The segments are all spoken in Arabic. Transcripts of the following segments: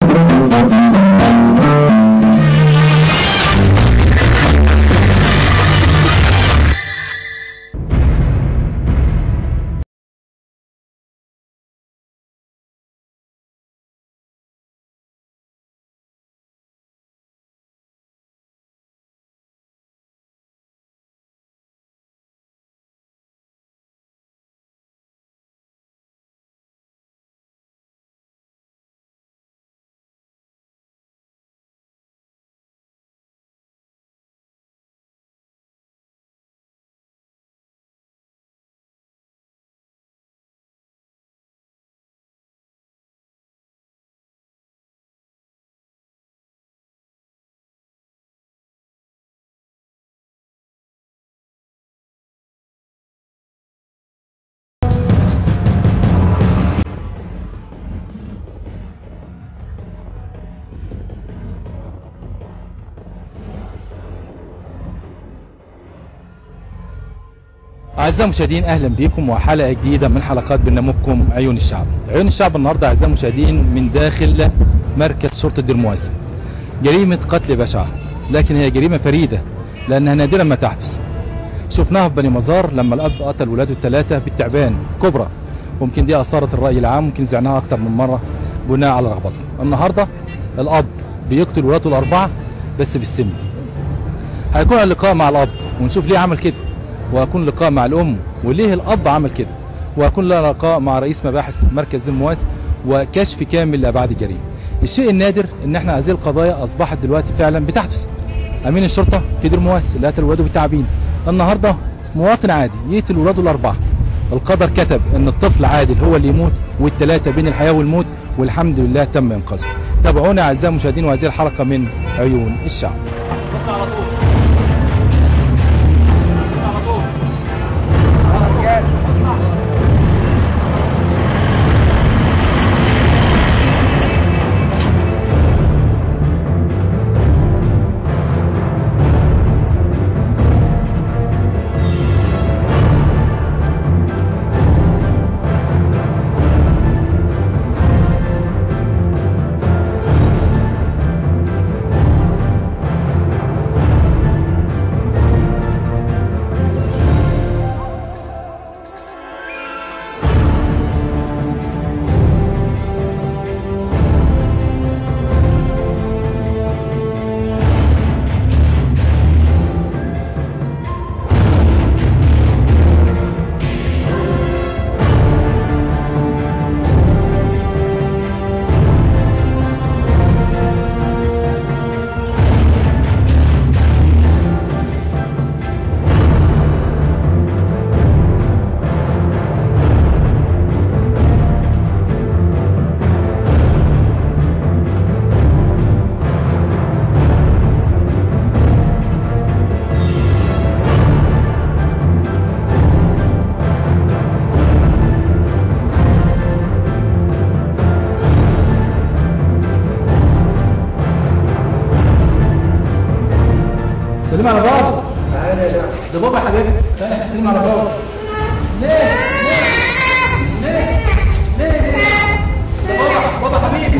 أعزائي المشاهدين، أهلا بكم وحلقة جديدة من حلقات برنامجكم عيون الشعب. عيون الشعب النهارده أعزائي المشاهدين من داخل مركز شرطة دير مواسي. جريمة قتل بشعة، لكن هي جريمة فريدة لأنها نادرا ما تحدث. شفناها في بني مزار لما الأب قتل ولاده الثلاثة بالتعبان كبرى، ويمكن دي أثارت الرأي العام، ممكن زعناها أكتر من مرة بناء على رغبته. النهارده الأب بيقتل ولاده الأربعة بس بالسم. هيكون اللقاء مع الأب ونشوف ليه عمل كده، وهيكون لقاء مع الأم وليه الأب عمل كده، وهيكون لنا لقاء مع رئيس مباحث مركز دير مواسي وكشف كامل لأبعاد الجريمة. الشيء النادر إن احنا هذه القضايا أصبحت دلوقتي فعلا بتحدث. أمين الشرطة في دير مواسي اللي قتل ولاده بالتعابين، النهارده مواطن عادي يقتل ولاده الأربعة. القدر كتب إن الطفل عادل هو اللي يموت والثلاثة بين الحياة والموت، والحمد لله تم إنقاذه. تابعونا أعزائي المشاهدين وهذه الحلقة من عيون الشعب. سلم على بابا. تعالى يا ده بابا يا حبيبي. سلم على بابا. ليه؟ ده بابا حبيبي.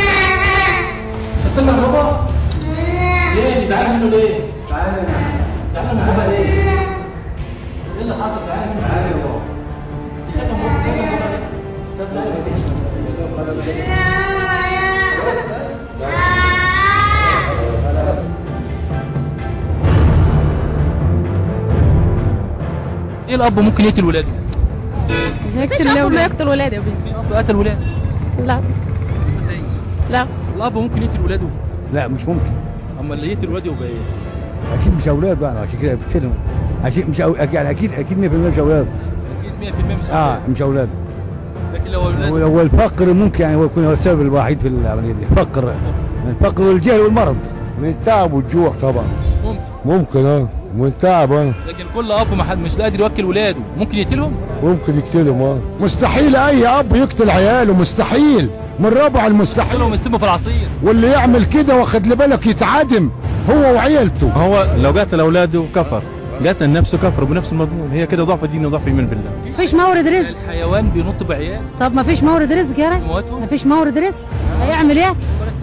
مش هسلم على بابا؟ ليه؟ زعلان منه ليه؟ تعالى يا جماعه. زعلان من بابا ليه؟ ايه اللي حصل؟ زعلان منه؟ تعالى يا بابا. دي خدمه ايه الاب ممكن يقتل ولاده؟ مش هيقتل اب ما يقتل ولاده يا بنتي. في اب قتل ولاده؟ لا ما تصدقيش. لا الاب ممكن يقتل ولاده؟ لا مش ممكن. اما اللي يقتل ولاده يبقى ايه؟ اكيد مش اولاده يعني، عشان كده بتفهم. اكيد مش يعني اكيد 100% مش اولاده. اكيد 100% مش اولاده. مش اولاده. لكن لو اولاده هو الفقر ممكن يعني يكون هو السبب الوحيد في العمليه دي، الفقر والجهل والمرض. من تعب والجوع طبعا. ممكن من تعب. لكن كل اب مش قادر يوكل ولاده ممكن يقتلهم؟ ممكن يقتلهم. مستحيل اي اب يقتل عياله، مستحيل، من رابع المستحيل. كلهم يسموا في العصير. واللي يعمل كده واخد لي بالك يتعدم هو وعيلته. هو لو قتل اولاده كفر، قتل نفسه كفر بنفس المضمون. هي كده ضعف الدين وضعف الايمان بالله. مفيش مورد رزق. الحيوان بينط بعيال. طب مفيش مورد رزق يا رجل. مفيش مورد رزق، هيعمل ايه؟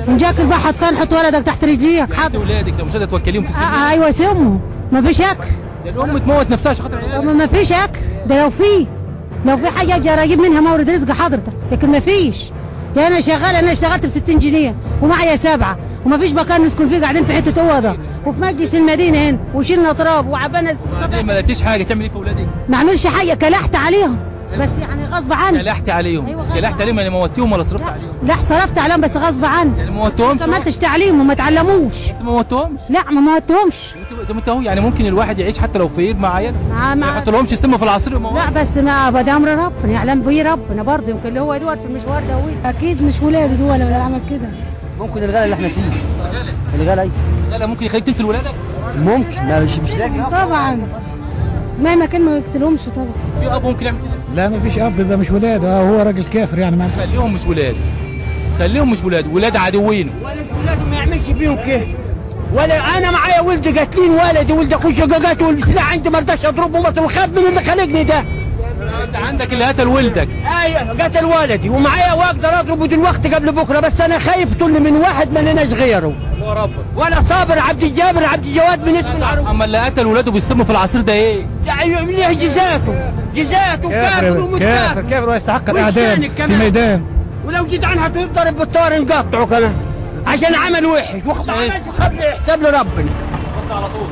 ان جاك البحر فين حط ولدك تحت رجليك حاضر. ولادك لو مش قادره توكليهم في السن. ايوه سموا ما فيش اكل. ده الام تموت نفسها عشان خاطر عيالها. ما فيش اكل، ده لو في حاجه اقدر اجيب منها مورد رزق حضرتك، لكن ما فيش. ده انا شغاله، انا اشتغلت ب 60 جنيه ومعايا 7 وما فيش مكان نسكن فيه، قاعدين في حته اوضه وفي مجلس المدينه هنا وشيلنا تراب وعبانا. ما لقيتيش حاجه تعمل ايه في اولادك؟ ما اعملش حاجه، كلحت عليهم بس يعني غصب عني. كلحت عليهم؟ أيوة غصب كلحت عليهم يعني موتيهم ولا صرفت عليهم؟ لا صرفت عليهم بس غصب عني. يعني ما موتهمش؟ ما كملتش تعليم وما تعلموش. بس ما موتهمش؟ لا ما موتهمش. انت اهو يعني ممكن الواحد يعيش حتى لو فقير مع عياله ما يحطلهمش السم في العصير وموت. لا بس ما ده امر ربنا يعلم بيه ربنا برضه، يمكن اللي هو يدور في المشوار ده هو اكيد مش ولاده دول ولا عمل كده. ممكن الغلا اللي احنا فيه الغلا ايه؟ لا ممكن يخليك تقتل ولادك؟ ممكن، ما مش لاقي. طبعا مهما كان ما يقتلهمش طبعا. في اب ممكن يعمل كده؟ لا ما فيش اب، يبقى مش ولاد، هو راجل كافر يعني. ما خليهم مش ولاد، خليهم مش ولاد، ولاد عدوين. ولا ولاده ما يعملش فيهم كده. ولا انا معايا ولد قاتلين ولدي، ولد اخويا شقاقات والسلاح عندي ما رضاش اضربه مصر وخاف من اللي خلقني ده. انت عندك اللي قتل ولدك. ايوه قتل ولدي ومعايا واقدر اضربه دلوقتي قبل بكره، بس انا خايف طول من واحد ما لناش غيره. هو ربك. وانا صابر عبد الجابر عبد الجواد من اسم العروس. اما اللي قتل ولاده بالسم في العصير ده ايه؟ يعني ليه جزاته كافر ومش كافر ويستحق الاعدام في ميدان. ولو جيت عنها يضرب بالطار نقطعه كمان عشان عمل وحش وخبر حساب لربنا. على طول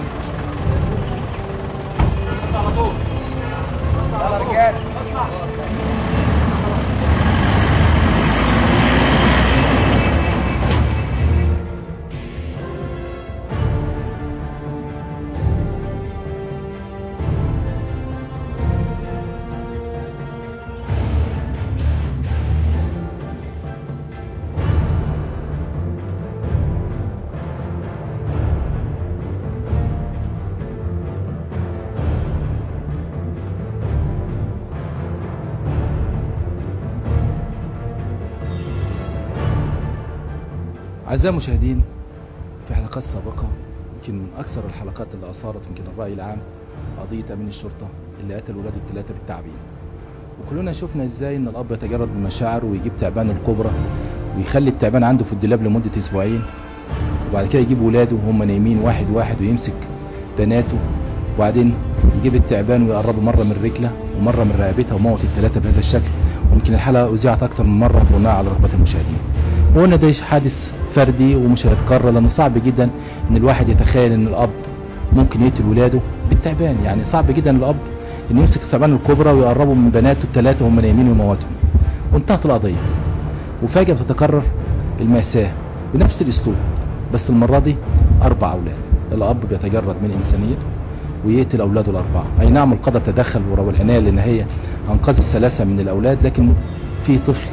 على طول يلا رجال. أعزائي المشاهدين، في حلقات سابقة يمكن من أكثر الحلقات اللي أثارت يمكن الرأي العام قضية أمين الشرطة اللي قتل ولاده الثلاثة بالتعبين. وكلنا شفنا إزاي إن الأب يتجرد من مشاعره ويجيب تعبان الكبرى ويخلي التعبان عنده في الدولاب لمدة أسبوعين، وبعد كده يجيب ولاده وهم نايمين واحد واحد ويمسك بناته، وبعدين يجيب التعبان ويقربه مرة من رجله ومرة من رقبتها وموت الثلاثة بهذا الشكل. ويمكن الحلقة أذيعت أكثر من مرة بناء على رغبة المشاهدين. وقلنا ده حادث فردي ومش هيتكرر، لأنه صعب جدا إن الواحد يتخيل إن الأب ممكن يقتل ولاده بالتعبان. يعني صعب جدا الأب إنه يمسك التعبان الكبرى ويقربه من بناته الثلاثة وهم نايمين ويموتهم. وانتهت القضية. وفجأة بتتكرر المأساة بنفس الأسلوب، بس المرة دي 4 أولاد. الأب بيتجرد من إنسانيته ويقتل أولاده ال4. أي نعم القدر تدخل ورا العناية لأن هي أنقذ ال3 من الأولاد، لكن في طفل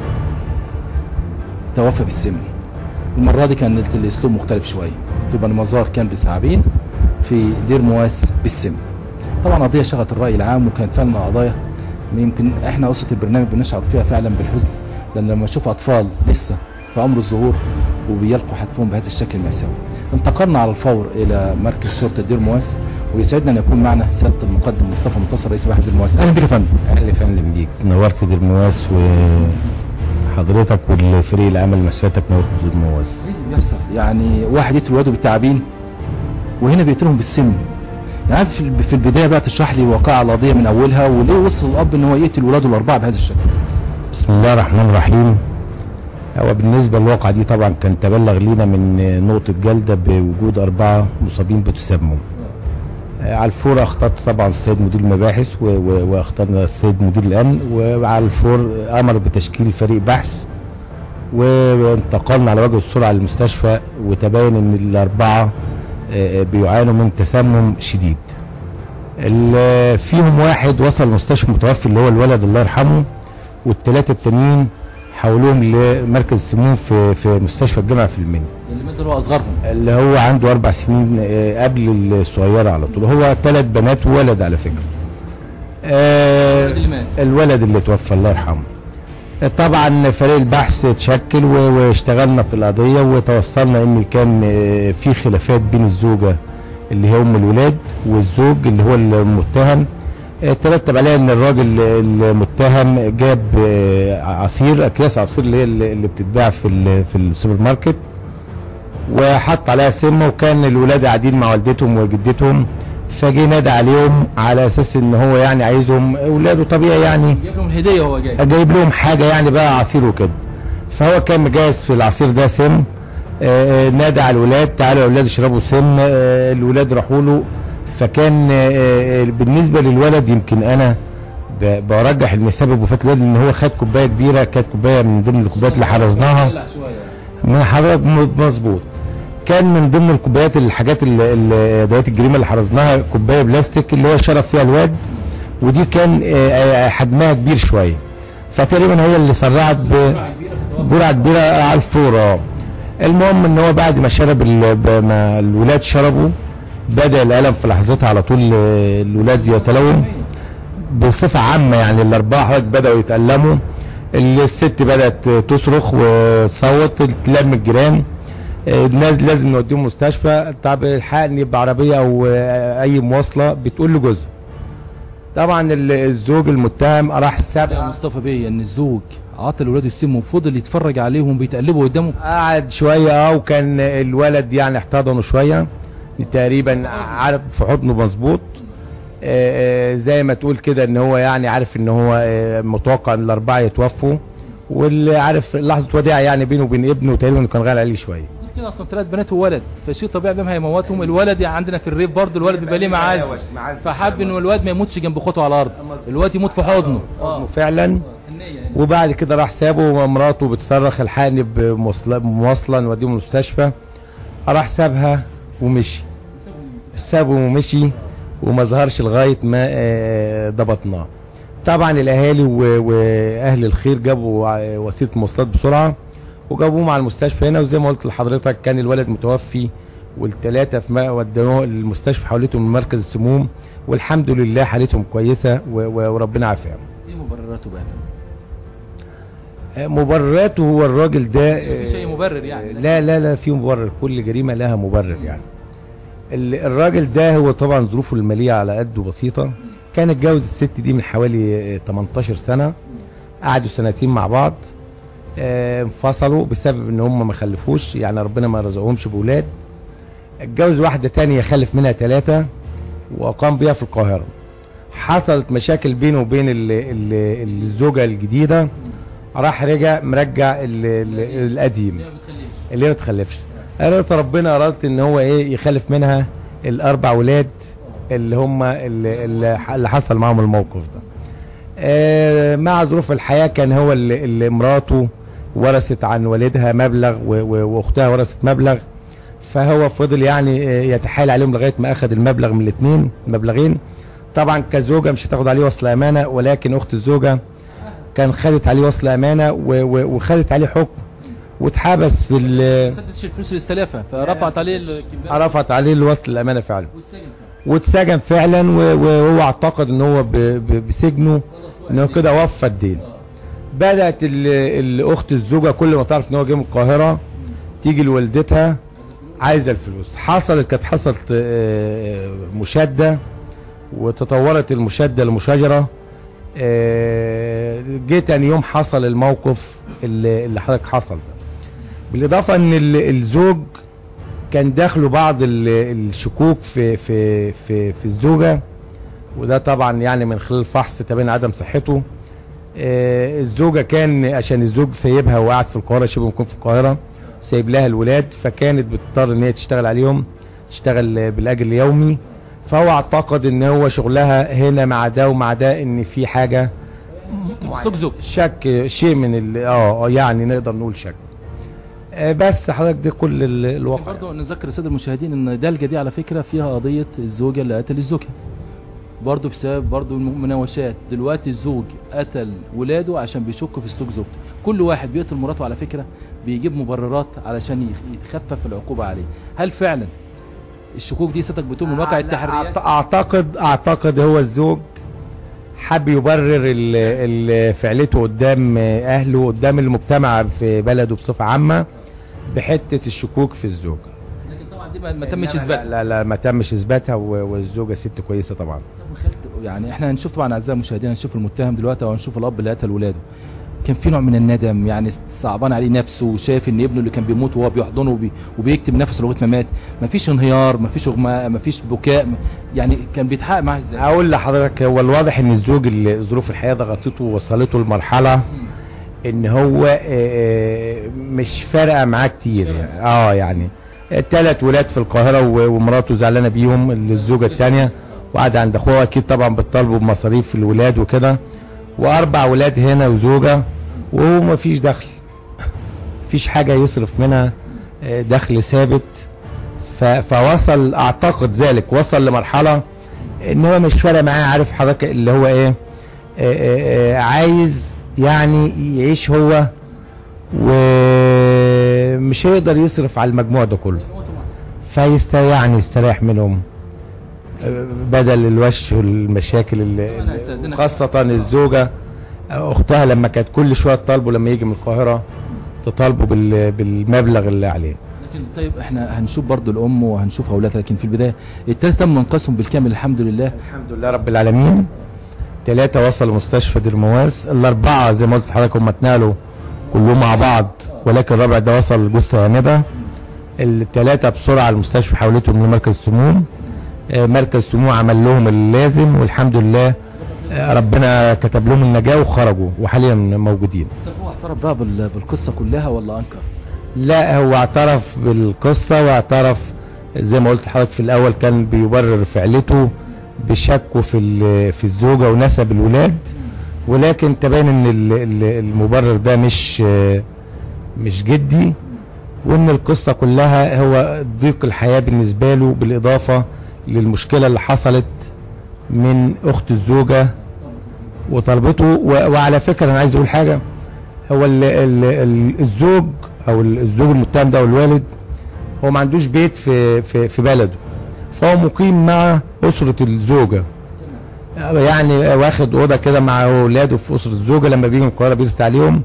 توفى بالسم. المرة دي كان الأسلوب مختلف شوية. في بني مزار كان بالثعابين، في دير مواس بالسم. طبعا قضية شغلت الرأي العام، وكانت فعلا قضايا يمكن احنا أسرة البرنامج بنشعر فيها فعلا بالحزن، لأن لما نشوف أطفال لسه في عمر الظهور وبيلقوا حتفهم بهذا الشكل المأساوي. انتقلنا على الفور إلى مركز شرطة دير مواس، ويسعدنا أن يكون معنا سيادة المقدم مصطفى منتصر رئيس مباحث دير مواس. أهلا بك يا فندم. اهلا فندم بيك، نورت دير مواس وحضرتك والفريق العمل مساتك نورت دير مواس. ايه بيحصل؟ يعني واحد يقتل ولاده بالتعابين وهنا بيقتلهم بالسم. يعني عايز في البدايه بقى تشرح لي واقع القضيه من اولها، وليه وصل الاب ان هو يقتل ولاده ال4 بهذا الشكل؟ بسم الله الرحمن الرحيم. هو بالنسبه للواقعه دي طبعا كان تبلغ لينا من نقطه جلده بوجود 4 مصابين بتسمم. على الفور اخطرت طبعا السيد مدير المباحث واخترنا السيد مدير الامن، وعلى الفور امر بتشكيل فريق بحث، وانتقلنا على وجه السرعه للمستشفى، وتبين ان ال4 بيعانوا من تسمم شديد. فيهم واحد وصل المستشفى متوفي اللي هو الولد الله يرحمه، وال3 التانيين حولوهم لمركز سموم في مستشفى الجامعه في المنيا. اللي هو اصغرهم اللي هو عنده 4 سنين قبل الصغيره على طول. هو 3 بنات وولد على فكره. الولد اللي توفى الله يرحمه. طبعا فريق البحث اتشكل واشتغلنا في القضيه، وتوصلنا ان كان في خلافات بين الزوجه اللي هي ام الولاد والزوج اللي هو المتهم. ترتب عليها ان الراجل المتهم جاب عصير، اكياس عصير اللي هي اللي بتتباع في السوبر ماركت، وحط عليها سم، وكان الولاد قاعدين مع والدتهم وجدتهم، فجه نادى عليهم على اساس ان هو يعني عايزهم اولاده طبيعي يعني جايب لهم هديه، هو جايب لهم حاجه يعني بقى عصير وكده. فهو كان مجهز في العصير ده سم. نادى على الولاد تعالوا يا اولاد اشربوا سم. الولاد راحوا له. فكان بالنسبه للولد يمكن انا برجح ان سبب وفاه الولد ان هو خد كوبايه كبيره، كانت كوبايه من ضمن الكوبايات اللي حرزناها من حضرتك مظبوط. كان من ضمن الكوبايات الحاجات ادوات الجريمه اللي حرزناها كوبايه بلاستيك اللي هو شرب فيها الواد، ودي كان حجمها كبير شويه، فتقريبا هي اللي سرعت بجرعه كبيره على الفور. المهم ان هو بعد ما شرب ما الولاد شربوا بدا الالم في لحظتها على طول. الولاد يتلووا بصفه عامه، يعني الاربعه حضرتك بداوا يتالموا. الست بدات تصرخ وتصوت، تلم الجيران، الناس لازم نوديهم مستشفى. طب الحقني بعربيه او اي مواصله، بتقول لجوزها. طبعا الزوج المتهم راح يا مصطفى بيه ان الزوج عطى الولاد السم وفضل يتفرج عليهم بيتقلبوا قدامه. قعد شويه وكان الولد يعني احتضنه شويه تقريبا، عارف في حضنه مظبوط، زي ما تقول كده ان هو يعني عارف ان هو متوقع ان الاربعه يتوفوا، واللي عارف لحظه وداع يعني بينه وبين ابنه تقريبا كان غالي عليه شويه. كده اصلا 3 بنات وولد، فشيء طبيعي بهم هيموتهم. الولد يعني عندنا في الريف برضه الولد بيبقى ليه معاز، فحب ان الواد ما يموتش جنب اخوته على الارض، الواد يموت في حضنه فعلا. وبعد كده راح سابه ومراته بتصرخ الحقني بمواصله نوديهم المستشفى. راح سابها ومشي، سابه ومشي وما ظهرش لغايه ما ضبطناه. طبعا الاهالي واهل الخير جابوا وسيله مواصلات بسرعه وجابوه مع المستشفى هنا. وزي ما قلت لحضرتك كان الولد متوفي، والثلاثه ودوه المستشفى حولتهم من مركز السموم، والحمد لله حالتهم كويسه وربنا عافاهم. ايه مبرراته بقى؟ مبرراته هو الراجل ده مفيش اي مبرر يعني؟ لا في مبرر، كل جريمه لها مبرر يعني. الراجل ده هو طبعا ظروفه الماليه على قده بسيطه. كان اتجوز الست دي من حوالي 18 سنه، قعدوا سنتين مع بعض، انفصلوا بسبب ان هم ما خلفوش، يعني ربنا ما رزقهمش باولاد. اتجوز واحده تانية خلف منها 3 واقام بيها في القاهره. حصلت مشاكل بينه وبين الزوجه الجديده، راح مرجع القديم اللي ما تخلفش. قالت ربنا ارادت ان هو يخلف منها ال4 ولاد اللي هم اللي حصل معهم الموقف ده. مع ظروف الحياه كان هو اللي مراته ورثت عن والدها مبلغ واختها ورثت مبلغ، فهو فضل يعني يتحايل عليهم لغايه ما اخذ المبلغ من الاثنين، مبلغين. طبعا كزوجه مش هتاخد عليه وصل امانه، ولكن اخت الزوجه كان خدت عليه وصل امانه وخدت عليه حكم واتحبس في ما سددش الفلوس اللي استلفها، فرفعت عليه رفعت عليه الوصل الامانه فعلا واتسجن فعلا. وهو اعتقد ان هو بسجنه ان هو كده وفى الدين. بدات الاخت الزوجه كل ما تعرف ان هو جاي من القاهره تيجي لوالدتها عايزه الفلوس. كانت حصلت مشاده وتطورت المشاده لمشاجره. جه تاني يوم حصل الموقف اللي حضرتك حصل ده، بالاضافه ان الزوج كان داخله بعض الشكوك في الزوجه، وده طبعا يعني من خلال فحص تبين عدم صحته. الزوجه كان عشان الزوج سايبها وقعد في القاهره، شبه مكون في القاهره، سايب لها الولاد، فكانت بتضطر ان هي تشتغل عليهم، تشتغل بالاجر اليومي. فهو اعتقد ان هو شغلها هنا مع ده ومع ده ان في حاجه شك، شيء من يعني نقدر نقول شك. بس حضرتك ده كل الواقع. برضه نذكر الساده المشاهدين ان دلجه دي على فكره فيها قضيه الزوجه اللي قتل الزوجه برضه بسبب برضه المناوشات. دلوقتي الزوج قتل ولاده عشان بيشك في سلوك زوجته. كل واحد بيقتل مراته على فكره بيجيب مبررات علشان يتخفف العقوبه عليه. هل فعلا الشكوك دي ستك بتقول من واقع التحريات؟ اعتقد هو الزوج حب يبرر فعلته قدام اهله قدام المجتمع في بلده بصفه عامه بحته الشكوك في الزوجه. لكن طبعا دي ما تمش اثباتها. لا ما تمش اثباتها، والزوجه ست كويسه طبعا. يعني احنا هنشوف طبعا اعزائي المشاهدين، هنشوف المتهم دلوقتي وهنشوف الاب اللي قتل ولاده. كان في نوع من الندم، يعني صعبان عليه نفسه وشايف ان ابنه اللي كان بيموت وهو بيحضنه وبيكتم نفسه لغايه ما مات، مفيش انهيار، مفيش اغماء، مفيش بكاء، يعني كان بيتحقق معاه ازاي؟ هقول لحضرتك، هو الواضح ان الزوج اللي ظروف الحياه ضغطته ووصلته لمرحله ان هو مش فارقه معاه كتير يعني. يعني 3 ولاد في القاهره ومراته زعلانه بيهم، الزوجه الثانيه وقاعده عند اخوها، اكيد طبعا بتطالبوا بمصاريف الولاد وكده، و4 ولاد هنا وزوجه، وهو مفيش دخل، مفيش حاجه يصرف منها دخل ثابت. فوصل، اعتقد ذلك، وصل لمرحله ان هو مش فارق معاه، عارف حضرتك اللي هو ايه، عايز يعني يعيش هو، ومش هيقدر يصرف على المجموع ده كله، يعني يستريح منهم بدل الوش والمشاكل خاصة الزوجة اختها لما كانت كل شوية تطالبه لما يجي من القاهرة تطالبه بالمبلغ اللي عليه. لكن طيب احنا هنشوف برضو الام وهنشوف اولادها، لكن في البداية ال3 تم انقاذهم بالكامل الحمد لله. الحمد لله رب العالمين. 3 وصلوا مستشفى ديرمواز، ال4 زي ما قلت لحضرتك هم اتنقلوا كلهم مع بعض، ولكن الرابع ده وصل جثة هامدة. ال3 بسرعة المستشفى حولتهم لمركز سموم، مركز سموم عمل لهم اللازم والحمد لله ربنا كتب لهم النجاة وخرجوا وحاليا موجودين. طب هو اعترف بقى بالقصة كلها ولا انكر؟ لا، هو اعترف بالقصة، واعترف زي ما قلت لحضرتك في الاول كان بيبرر فعلته بشكه في الزوجة ونسب الولاد، ولكن تبين ان المبرر ده مش جدي، وان القصة كلها هو ضيق الحياة بالنسبة له، بالاضافة للمشكلة اللي حصلت من اخت الزوجة وطلبته. وعلى فكرة انا عايز اقول حاجة، هو الزوج او الزوج المتهم ده والوالد هو ما عندوش بيت في بلده، فهو مقيم مع اسرة الزوجة، يعني واخد اوضه كده مع اولاده في اسرة الزوجة، لما بيجي من القاهرة بيرست عليهم.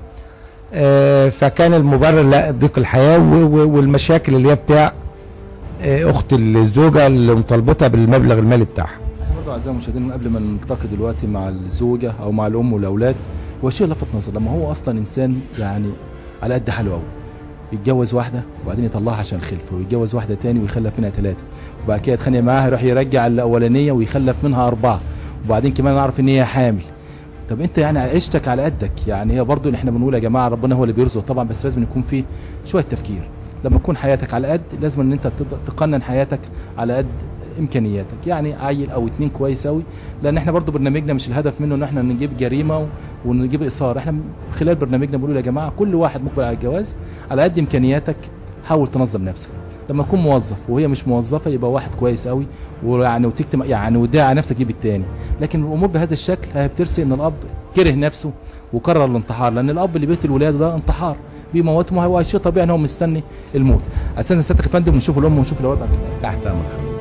فكان المبرر لا ضيق الحياة والمشاكل اللي هي بتاع اخت الزوجة اللي مطالبتها بالمبلغ المالي بتاعها. احنا برضه اعزائي المشاهدين قبل ما نلتقي دلوقتي مع الزوجة او مع الام والاولاد، هو شيء لفت نظر لما هو اصلا انسان يعني على قد حاله قوي، يتجوز واحدة وبعدين يطلعها عشان خلفه، ويتجوز واحدة تاني ويخلف منها 3، وبعد كده يتخانق معاها يروح يرجع الاولانية ويخلف منها 4، وبعدين كمان نعرف ان هي حامل. طب انت يعني عيشتك على قدك، يعني هي برضو اللي احنا بنقول يا جماعة ربنا هو اللي بيرزق طبعا، بس لازم يكون فيه شوية تفكير. لما تكون حياتك على قد، لازم ان انت تقنن حياتك على قد امكانياتك، يعني عيل او 2 كويس قوي، لان احنا برضو برنامجنا مش الهدف منه ان احنا نجيب جريمة ونجيب اثار، احنا خلال برنامجنا بنقول يا جماعة كل واحد مقبل على الجواز على قد امكانياتك، حاول تنظم نفسك. لما تكون موظف وهي مش موظفه يبقى واحد كويس قوي، ويعني وتكتم يعني وتدعي على نفسك تجيب الثاني، لكن الامور بهذا الشكل هي بترسي ان الاب كره نفسه وقرر الانتحار، لان الاب اللي بيقتل ولاده ده انتحار بيموتهم، وهو شيء طبيعي ان هو مستني الموت. اساسا سيادتك يا فندم نشوف الام ونشوف الواد بعد كده. تحت امرك.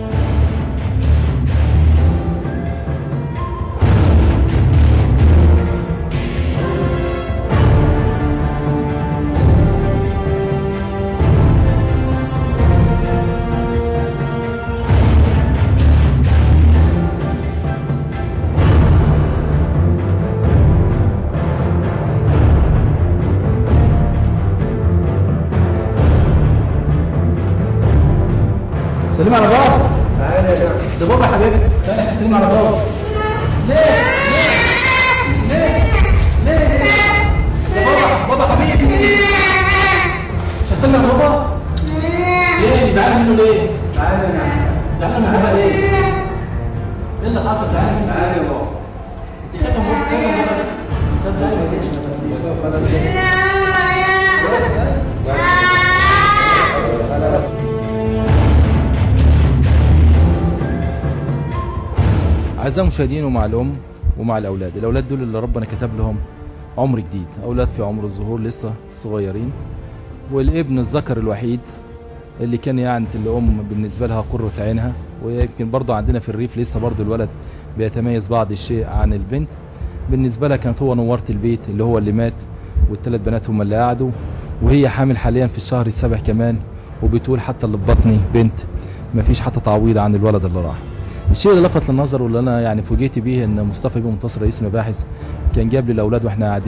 سلم على بابا. تعالى يا جماعه. ده بابا حبيبي. تعالى سلم على بابا. ليه؟ ده بابا حبيبي. مش هسلم على بابا؟ ليه؟ زعلان منه ليه؟ تعالى يا جماعه. زعلان من بابا ليه؟ ايه اللي حصل؟ زعلان؟ تعالى يا بابا. انت خدت بابا كده؟ طب تعالى ما تجيش. أعزائي المشاهدين، ومع الأم ومع الأولاد دول اللي ربنا كتب لهم عمر جديد، أولاد في عمر الظهور لسه صغيرين، والابن الذكر الوحيد اللي كان يعني الأم بالنسبة لها قرة عينها، ويمكن برضه عندنا في الريف لسه برضه الولد بيتميز بعض الشيء عن البنت، بالنسبة لها كانت هو نورة البيت اللي هو اللي مات، وال3 بنات هم اللي قعدوا، وهي حامل حاليا في الشهر السابع كمان، وبتقول حتى اللي في بطني بنت، مفيش حتى تعويض عن الولد اللي راح. الشيء اللي لفت للنظر واللي انا يعني فوجئت بيه ان مصطفى بيه منتصر رئيس المباحث كان جاب لي الاولاد واحنا قاعدين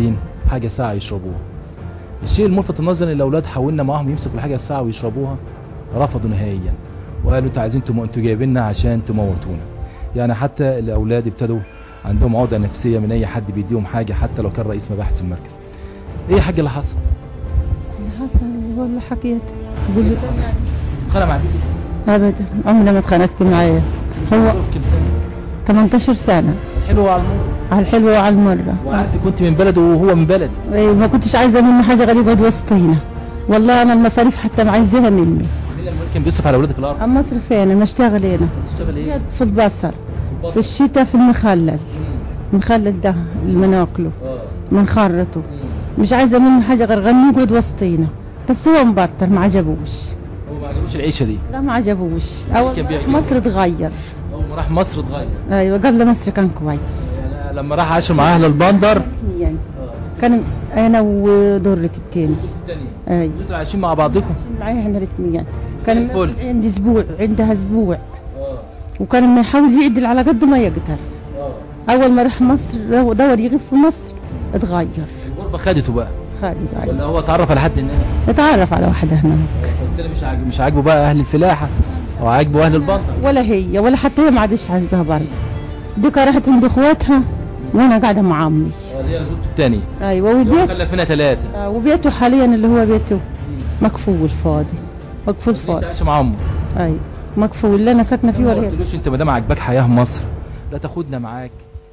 حاجه ساعه يشربوها. الشيء الملفت للنظر ان الاولاد حاولنا معاهم يمسكوا الحاجه الساعه ويشربوها، رفضوا نهائيا وقالوا انتوا عايزين انتوا جايبيننا عشان تموتونا. يعني حتى الاولاد ابتدوا عندهم عقده نفسيه من اي حد بيديهم حاجه حتى لو كان رئيس مباحث المركز. ايه يا حاج اللي حصل؟ اللي حصل والله حكيته. بقول له اتخانق مع جوزك؟ ابدا عمري ما اتخانقت معاه. هو كم سنه؟ 18 سنه. حلوه على المره. على الحلوه وعلى المره. وعارفه كنت من بلده وهو من بلدي. ايه ما كنتش عايزه منه حاجه غير يقعد وسطينا. والله انا المصاريف حتى ما عايزاها منه. مين اللي كان بيصرف على اولادك الارض؟ اما اصرف انا ما اشتغل هنا. بتشتغل ايه؟ في البصل. في الشتاء في المخلل. المخلل ده اللي بناكله. بنخرطه. مش عايزه منه حاجه غير غني يقعد وسطينا. بس هو مبطل ما عجبوش. هو ما عجبوش العيشه دي؟ لا ما عجبوش. اول ما راح مصر اتغير. اول ما راح مصر اتغير. ايوه قبل مصر كان كويس. يعني لما راح عاش مع اهل البندر يعني كان انا ودرة التاني. ايوه انتوا عايشين مع بعضكم؟ معايا احنا الاثنين. كان الفل. عندي اسبوع عندها اسبوع. وكان ما يحاول يعدل على قد ما يقدر. اول ما راح مصر دور يغيب في مصر اتغير. الغربه خدته بقى؟ خدت. ولا هو اتعرف على حد هناك؟ اتعرف على واحده هناك. قلت لي مش عاجبه بقى اهل الفلاحه او عاجبه اهل البندر؟ ولا هي ولا حتى هي ما عادش عاجبها برضه. ديكا راحت عند اخواتها وانا قاعده مع عمي. دي زوجته الثانيه. ايوه والبيت خلف منها 3. وبيته حاليا اللي هو بيته مكفول فاضي. مكفول فاضي. انت عايشه مع امه؟ ايوه مكفول اللي انا ساكنه فيه ولا هي. ما قلتلوش انت ما دام عاجباك حياه مصر لا تاخدنا معاك؟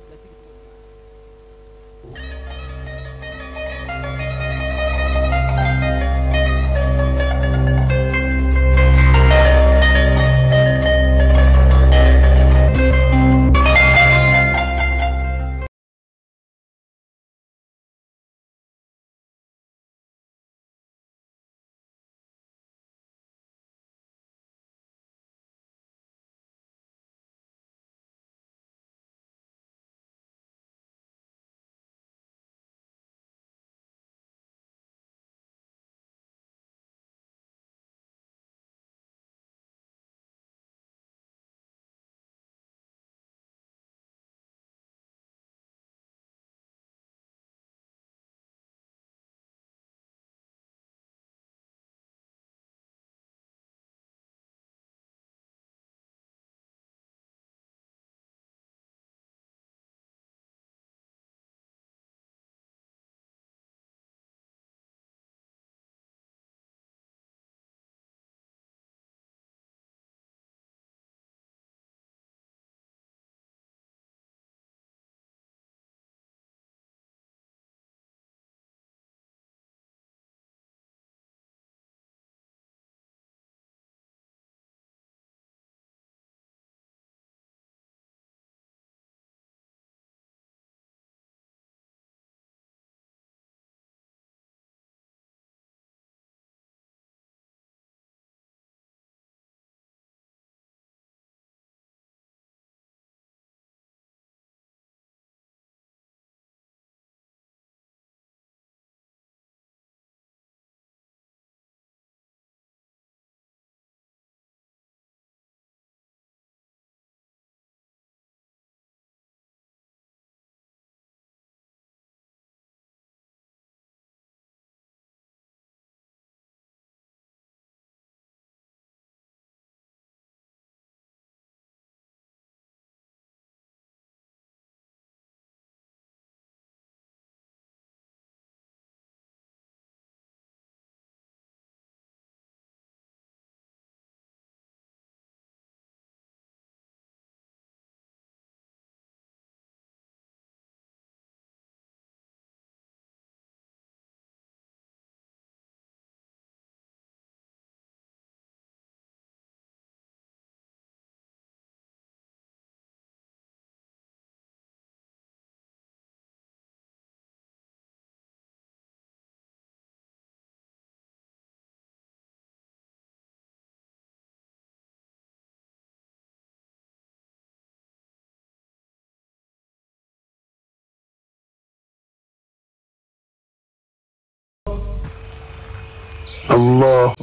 الله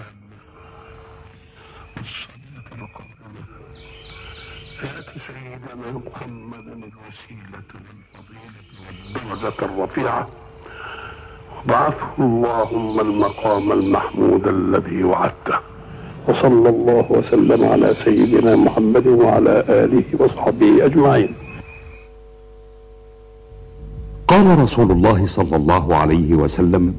سيدنا لنا محمدا الوسيلة والفضيلة والدرجة الرفيعة وابعثه اللهم المقام المحمود الذي وعدته. وصلى الله وسلم على سيدنا محمد وعلى آله وصحبه أجمعين. قال رسول الله صلى الله عليه وسلم: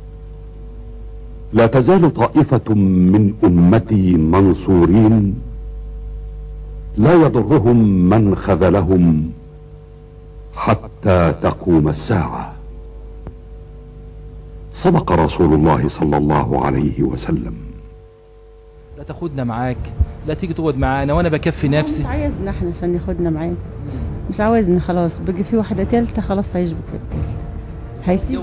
لا تزال طائفة من أمتي منصورين لا يضرهم من خذلهم حتى تقوم الساعة. صدق رسول الله صلى الله عليه وسلم. لا تاخدنا معاك، لا تيجي تقعد معانا وانا بكفي نفسي. مش عايزنا احنا عشان ياخدنا معانا، مش عاوزنا خلاص. بقي في واحدة تالتة خلاص هيشبك في التالتة، هيسيب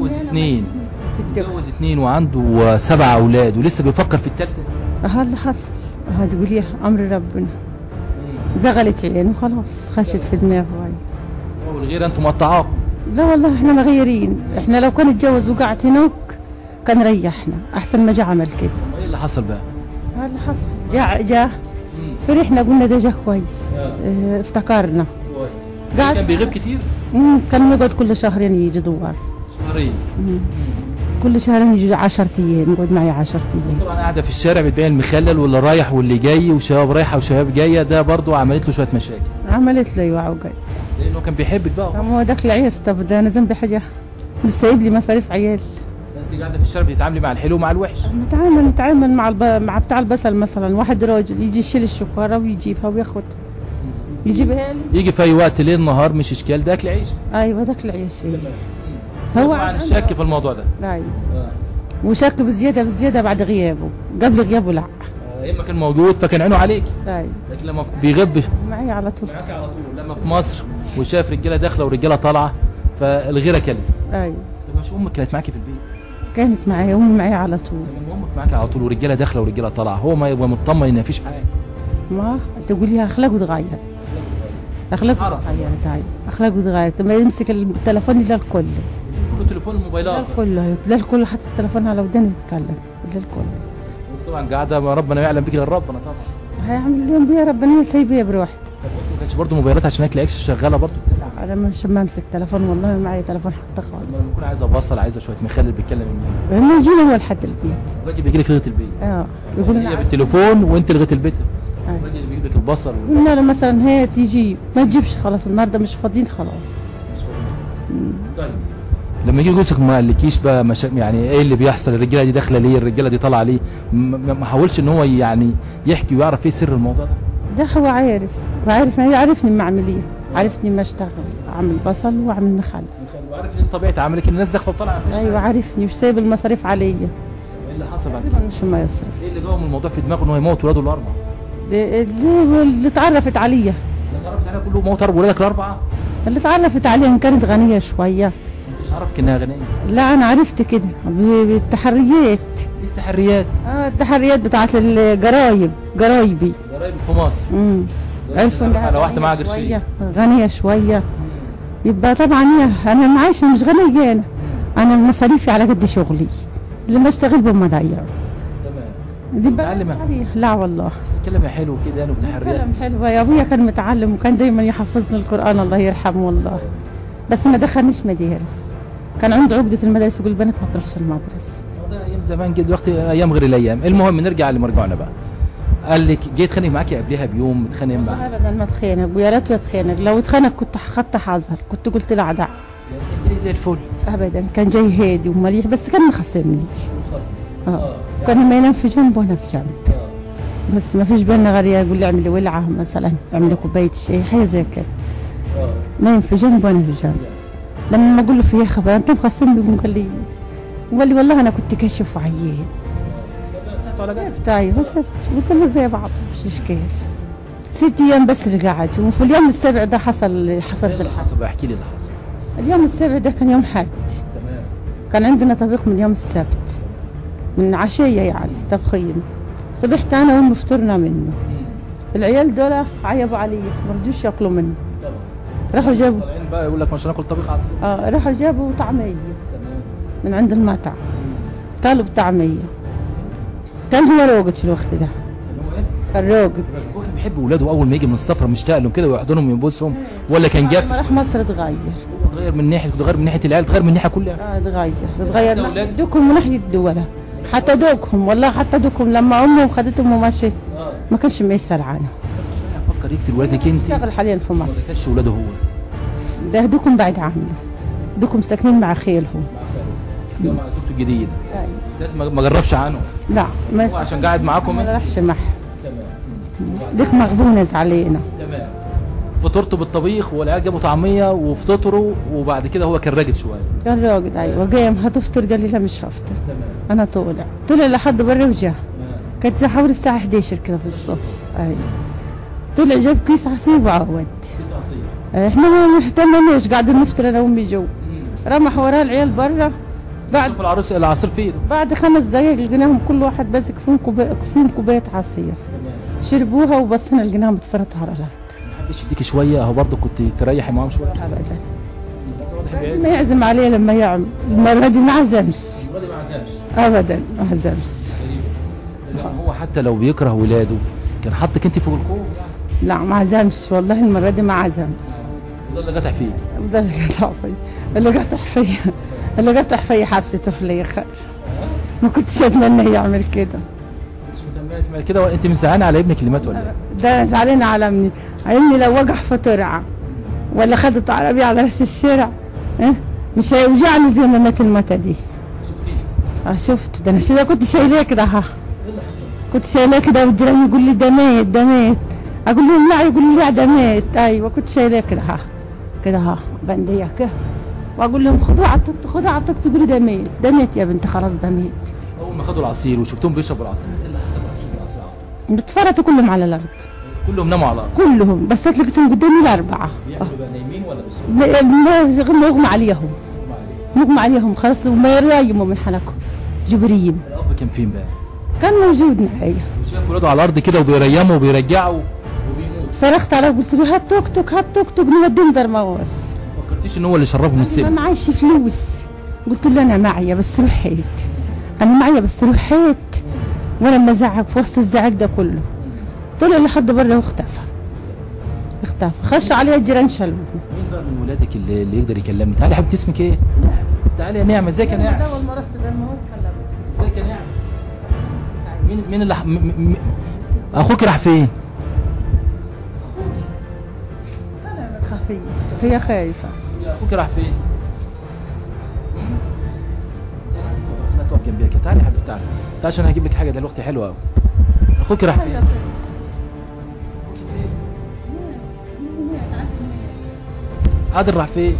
اتجوز اتنين وعنده 7 أولاد ولسه بيفكر في التالتة. اللي حصل تقوليها امر ربنا. زغلت عينه خلاص، خشت في دماغه. والغير انتم مقطعاكم؟ لا والله احنا مغيرين. احنا لو كان اتجوز وقعت هناك كان ريحنا احسن ما جه عمل كده. ايه اللي حصل بقى؟ اللي حصل جاء فرحنا قلنا ده جه كويس. افتكرنا كويس. كان بيغيب كتير؟ كان يقعد كل شهرين يجي دوار. شهرين؟ كل شهرين يجي 10 ايام يقعد معي 10 ايام. طبعا قاعده في الشارع بتبيع المخلل واللي رايح واللي جاي وشباب رايحه وشباب جايه، ده برضه عملت له شويه مشاكل. عملت له ايوه عقد. لانه كان بيحبك بقى. طب هو داخل عيش. طب ده انا ذنبي حاجه؟ مش سايب لي مصاريف عيال. انت قاعده في الشارع بتتعاملي مع الحلو ومع الوحش. نتعامل مع بتاع البصل مثلا. واحد راجل يجي يشيل الشكاره ويجيبها وياخدها يجيبها لي. يجي في اي وقت ليل نهار مش اشكال، ده اكل عيش. ايوه ده اكل عيش. هو عن الشك في الموضوع ده. ايوه وشك بزياده بعد غيابه. قبل غيابه لا. اما كان موجود فكان عينه عليك. ايوه لكن لما بيغيب معايا على طول. لما في مصر وشاف رجاله داخله ورجاله طالعه فالغيره كلت. ايوه. طب مش امك كانت معاكي في البيت؟ كانت معايا، امي معايا على طول. لما امك معاكي على طول ورجاله داخله ورجاله طالعه، هو ما يبقى مطمن ان مفيش حاجه. ما تقوليها اخلاقه اتغيرت. اخلاقه اتغيرت. ايوه اخلاقه اتغيرت. لما يمسك التليفون يلاقي الكل. تليفون الموبايلات لا الكل حتى التليفون على ودانه يتكلم. لا الكل. طبعا قاعده ربنا يعلم بيك غير ربنا طبعا. هيعمل لهم بيها ربنا سايبها بروحتي. ما كانش برضه موبايلات عشان اكل عيش شغاله برضه؟ لا انا مش امسك تليفون والله ما معايا تليفون حتى خالص. لما بكون عايزه بصل عايزه شويه مخلل بيتكلم منين؟ لما يجينا هو لحد البيت. الراجل بيجي لك لغايه البيت؟ يقول لنا بالتليفون وانت لغايه البيت. الراجل اللي بيجيب لك البصل قلنا له مثلا هي تيجي ما تجيبش خلاص النهارده مش فاضيين خلاص. طيب لما يجي جوزك ما قالكيش بقى يعني ايه اللي بيحصل؟ الرجاله دي داخله ليه؟ الرجاله دي طالعه ليه؟ ما حاولش ان هو يعني يحكي ويعرف ايه سر الموضوع ده؟ ده هو عارف يعرفني ما اعمل ايه، عارفني ما اشتغل، اعمل بصل واعمل مخلل. وعارف ان طبيعه عملك ان الناس داخله وطالعه. ايوه عارفني وش سايب المصاريف عليا. ايه اللي حصل بعد كده؟ مش ما يصرف. ايه اللي جوه من الموضوع في دماغه ان هو يموت ولاده الاربعه؟ اللي اتعرفت عليا. كله موت ولادك الاربعه؟ اللي اتعرفت عليها ان كانت غنيه شويه. انت مش عارفك انها غنيه؟ لا انا عرفت كده بالتحريات. التحريات؟ التحريات بتاعت الجرايبي. جرايبي في مصر. عرفوا انها على واحده معاها قرشين غنيه شويه. يبقى طبعا انا معاشه مش غنيه. انا مصاريفي على قد شغلي، اللي ما اشتغل بهم اضيعه. دي متعلمه؟ لا والله. كلام حلو كده يعني وتحريات. كلام حلو يا ابويا، كان متعلم وكان دايما يحفظني القران الله يرحمه والله. بس ما دخلنيش مدارس، كان عنده عقده المدارس يقول البنات ما تروحش المدرسه. ده ايام زمان كده، دلوقتي ايام غير الايام. المهم نرجع لمرجعنا بقى. قال لك جاي يتخانق معاكي قبلها بيوم، متخانق معاه؟ ابدا ما اتخانق، ويا ريت يتخانق. لو اتخانق كنت خدت حذر، كنت قلت له عدع. يعني زي الفل ابدا، كان جاي هادي ومليح بس كان مخصمني. كان ما ينام في جنب وانا في جنب. بس ما فيش بينا غير يقول لي اعملي ولعه مثلا، اعملي كوبايه شاي، حاجه زي كده. نايم في جنب وانا في جنب. لما ما اقول له في خبر انت مخصمني، قال لي والله انا كنت كاشف وعيان. سبت ايوه سبت، قلت له زي بعض مش اشكال. 6 ايام بس رجعت، وفي اليوم السابع ده حصلت الحصل. احكي لي اللي حصل. اليوم السابع ده كان يوم حد. تمام. كان عندنا طبيخ من يوم السبت، من عشيه يعني طبخين. صبحت انا وامي فطرنا منه. العيال دول عيبوا علي، ما رضوش ياكلوا منه. راحوا جابوا بقى يقول لك مش هناكل طبيخ على الصبح. راحوا جابوا طعميه من عند المطعم. كانوا بطعميه. كان هو راقد في الوقت ده. الراجل هو كان بيحب اولاده اول ما يجي من السفره مشتاق لهم كده ويحضنهم ويبوسهم ولا كان جاف؟ لما راح مصر اتغير. اتغير من ناحيه العيال، اتغير من ناحيه كلها. اتغير دوكهم من ناحيه الدولة، حتى دوكهم والله، حتى دوكهم لما امهم خدتهم ومشت ما كانش ميسر عنهم. فكر يقتل ولادك انت. اشتغل حاليا في مصر. ما كانش ولاده هو. ده دوكم بعيد عنه، دوكم ساكنين مع خيلهم. مع زوجته الجديده. ايوه. ما جربش عنه. لا ما هو عشان قاعد معاكم ما راحش معاه. ديك مغبونز علينا. تمام. فطرتوا بالطبيخ والعيال جابوا طعميه وفطروا وبعد كده هو كان راجد شويه. كان راجد ايوه، جاي هتفطر قال لي لا مش هفطر. انا طلع لحد بره وجا. كانت زي حوالي الساعه 11 كده في الصبح. ايوه طلع جاب كيس عصير وعود. كيس عصير. احنا ما مهتمناش قاعدين نفطر انا وامي جو. رمح وراه العيال بره. بعد العصير في ايده. بعد 5 دقايق لقيناهم كل واحد ماسك فيهم كوبايه عصير. شربوها وبصينا لقيناها متفرطه على الارض. ما حدش يديكي شويه اهو برضه كنت تريحي معاهم شويه؟ ابدا. ما يعزم عليه لما يعمل، المره دي ما عزمش. المره دي ما عزمش. ابدا ما عزمش. هو حتى لو بيكره ولاده كان حطك انت فوق الكوب يعني؟ لا ما عزمش والله، المره دي ما عزم. وده اللي قطع فيه. ده اللي قطع فيا حبسته في الاخر. ما كنتش اتمنى يعمل كده. تعمل كده. انت مش زعلانه على ابنك اللي مات ولا ايه؟ ده زعلانه على ابني لو وجع في ترعه ولا خدت عربيه على راس الشارع مش هيوجعني زي ما مات الموتة دي. شفت ده انا كنت شايلاه كده ها. كنت شايلاه كده والجيران يقول لي ده مات اقول لهم لا، يقول لي لا ده مات. ايوه كنت شايلاه كده ها بنديه كده واقول لهم خدوه على التوك تقولي ده مات يا بنت خلاص ده مات. اول ما خدوا العصير وشفتهم بيشربوا العصير ايه اللي حصل لهم يشربوا العصير؟ اتفرطوا كلهم على الارض. كلهم ناموا على الارض؟ كلهم، بس لقيتهم قدامي الاربعه. بيعملوا بقى نايمين ولا بس؟ مغمى عليهم خلاص وما يرايموا من حالكم جبريين. الاب كان فين بقى؟ كان موجود معايا. وشاف ولاده على الارض كده وبيريموا وبيرجعوا وبيموت. صرخت عليه قلت له هات توك توك نوديهم درموس. ما فكرتيش ان هو اللي شربهم السم؟ ما معيش فلوس. قلت له انا معايا بس روحيت وانا لما زعق في وسط الزعق ده كله طلع لحد بره واختفى. خش عليه الجيران شالوه. مين بقى من ولادك اللي يقدر يكلمني؟ تعالي يا حبيبتي اسمك ايه؟ تعالي يا نعمه. ازيك يا نعمه؟ اول ما رحت درموس كلمته. ازيك يا نعمه؟ مين اللي اخوك راح فين؟ انا ما تخافيش، هي خايفه. اخوك راح فين؟ لا تقف جنبيها كده. تعالي يا حبيبتي تعالي عشان هجيب لك حاجه دلوقتي حلوه قوي. اخوك راح فين؟ عادل راح فين؟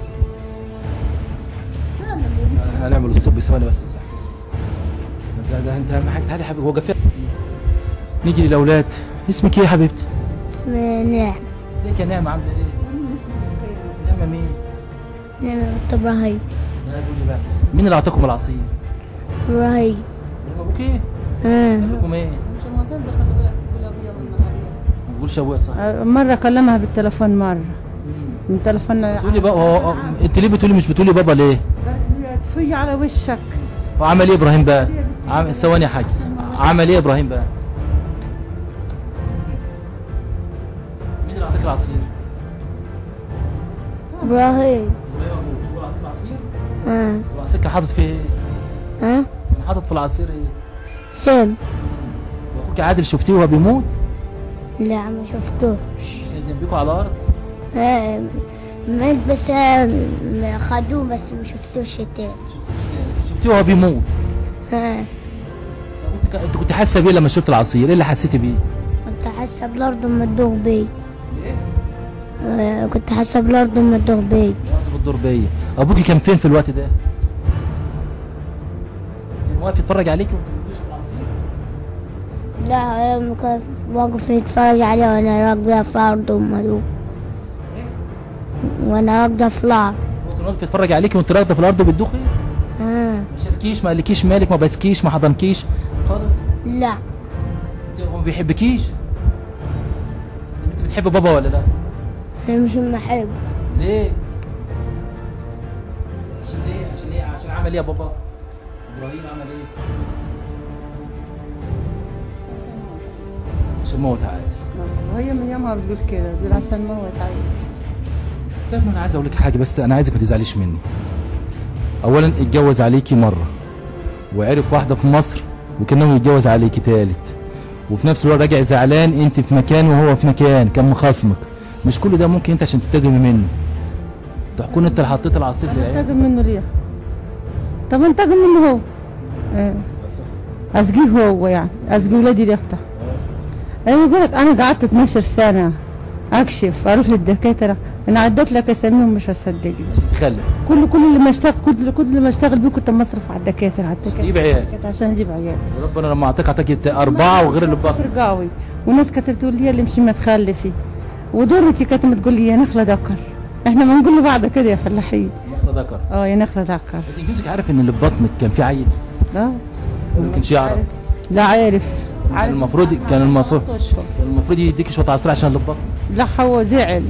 هنعمل ستوب ثواني بس. ده انت اهم حاجه. تعالي يا حبيبي. هو جفاف. نيجي للاولاد. اسمك ايه يا حبيبتي؟ اسمي نعم. ازيك يا نعمه عامله ايه؟ نعمه مين؟ نعمة ابراهيم. لا قول لي بقى مين اللي اعطاكم العصير؟ ابراهيم. ابوك ايه؟ ابوكم ايه؟ مش المنطقه ده خلي بالك تقول ابويا والنهاريه. ما تقولش ابويا صح. مره كلمها بالتليفون مره. من تليفوننا بتقولي بقى انت ليه بتقولي مش بتقولي بابا ليه؟ تفي على وشك. وعمل ايه ابراهيم بقى؟ ثواني يا حاج. عمل ايه ابراهيم بقى؟ مين اللي اعطاك العصير؟ ابراهيم. هو اللي اعطاك العصير؟ العصير كان حاطط فيه ايه؟ كان حاطط في العصير ايه؟ سم. واخوك عادل شفتيه وهو بيموت؟ لا ما شفتوش. مش كان جنبيكوا على الارض؟ مات بس خدوه بس ما شفتوش تاني. شفتيه وهو بيموت؟ انت كنت حاسه بيه لما شربت العصير؟ ايه اللي حسيتي بيه؟ كنت حاسه بالارض مدوغ بيا. كنت حاسه بالارض مدوغ بيا. بتدور بيا. ابوكي كان فين في الوقت ده؟ كان واقف يتفرج عليكي وانت بتشرب العصير؟ لا كان واقف يتفرج عليه وانا راكبه في الارض ومدوغ. وانا راكبه في الارض. هو كان واقف يتفرج عليكي وانت راكبه في الارض وبتدوخي؟ ما شاركيش، ما قالكيش مالك، ما بسكيش، ما حضنكيش خالص؟ لا. هو ما بيحبكيش؟ انت بتحب بابا ولا لا؟ انا مش بحبه. ليه؟ عشان ايه؟ عشان عمل ايه يا بابا؟ ابراهيم عمل ايه؟ عشان موت عادي. وهي من يومها بتقول كده، بتقول عشان موت عادي. طيب انا عايز اقول لك حاجه، بس انا عايزك ما تزعليش مني. اولا اتجوز عليكي مره وعرف واحده في مصر وكان ناوي يتجوز عليكي تالت، وفي نفس الوقت راجع زعلان، انت في مكان وهو في مكان، كان مخاصمك. مش كل ده ممكن انت عشان تنتقمي منه تكون انت اللي حطيت العصير للعين. انتقم منه ليه؟ طب انتقم منه هو. اسقيه هو يعني، اسقي ولادي ليخته. انا بقول لك انا قعدت 12 سنه اكشف، اروح للدكاتره، انا عدت لك اساميهم مش هتصدقني. تخلف كل ما اشتغل كل ما اشتغل بيه كنت مصرف على الدكاتره تجيب عيال عشان اجيب عيال. وربنا لما اعطاك 4 وغير اللي بقى رجاوي، وناس كانت تقول لي اللي مشي ما تخلفي، ودورتي كانت تقول لي يا نخله ذكر. احنا ما نقول لبعض كده يا فلاحين. نخله ذكر. يا نخله ذكر. لكن جوزك عارف ان اللي في بطنك كان في عيل؟ لا ما كانش يعرف. لا عارف. كان المفروض يديك شويه عصير عشان اللي في بطنك. لا هو زعل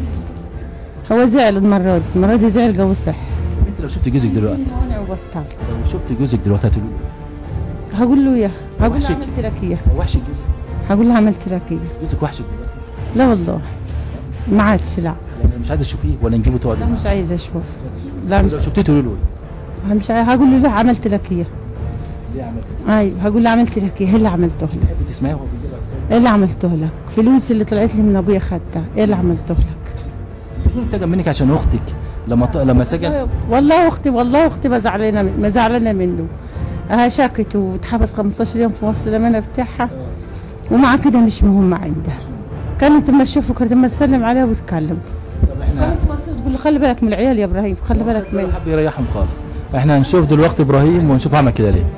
المره دي زعل جو صح. انت لو شفت جوزك دلوقتي وبطل. لو شفت جوزك دلوقتي هتقول له؟ هقول له هقول له عملت لك اياه. وحشك جوزك؟ هقول له عملت لك اياه. جوزك وحشك دلوقتي؟ لا والله ما عادش. لا يعني مش عايزه تشوفيه ولا نجيبه تقعد؟ لا مش عايزه اشوف. لا مش لو شفتيه تقولي له ايه؟ مش هقول له لا عملت لك اياه. ليه عملت لك؟ ايوه هقول له عملت لك ايه اللي عملته لك. تحبي تسمعيه وهو بيجيب العصير؟ ايه اللي عملته لك؟ فلوس اللي طلعت لي من ابويا خدتها، ايه اللي عملته لك؟ انتقم منك عشان اختك لما سجن. والله اختي ما زعلانه منه. شاكت واتحبس 15 يوم في وصل الامانه بتاعها، ومع كده مش مهم عندها. كانت لما تشوفه كانت لما تسلم عليه وتتكلم. طب احنا كانت توصل تقول له خلي بالك من العيال يا ابراهيم، خلي بالك منه. حب يريحهم خالص. احنا هنشوف دلوقتي ابراهيم ونشوف عمل كده ليه.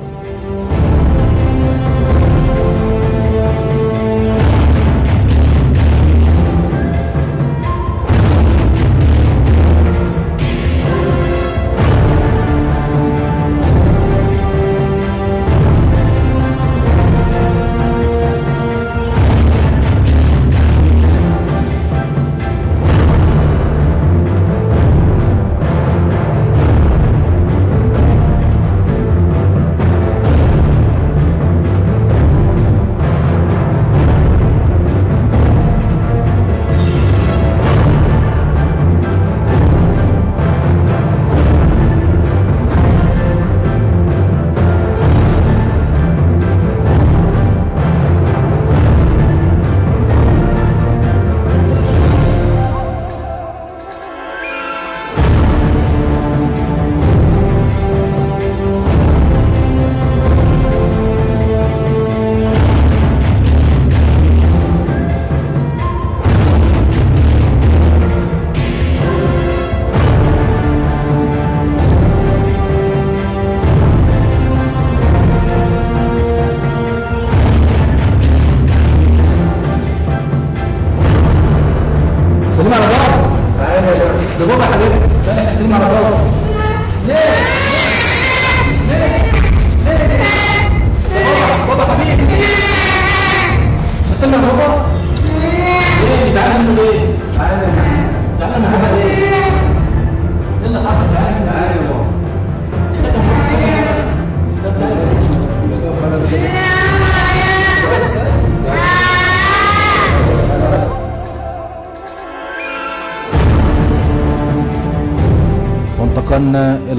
وانتقلنا الى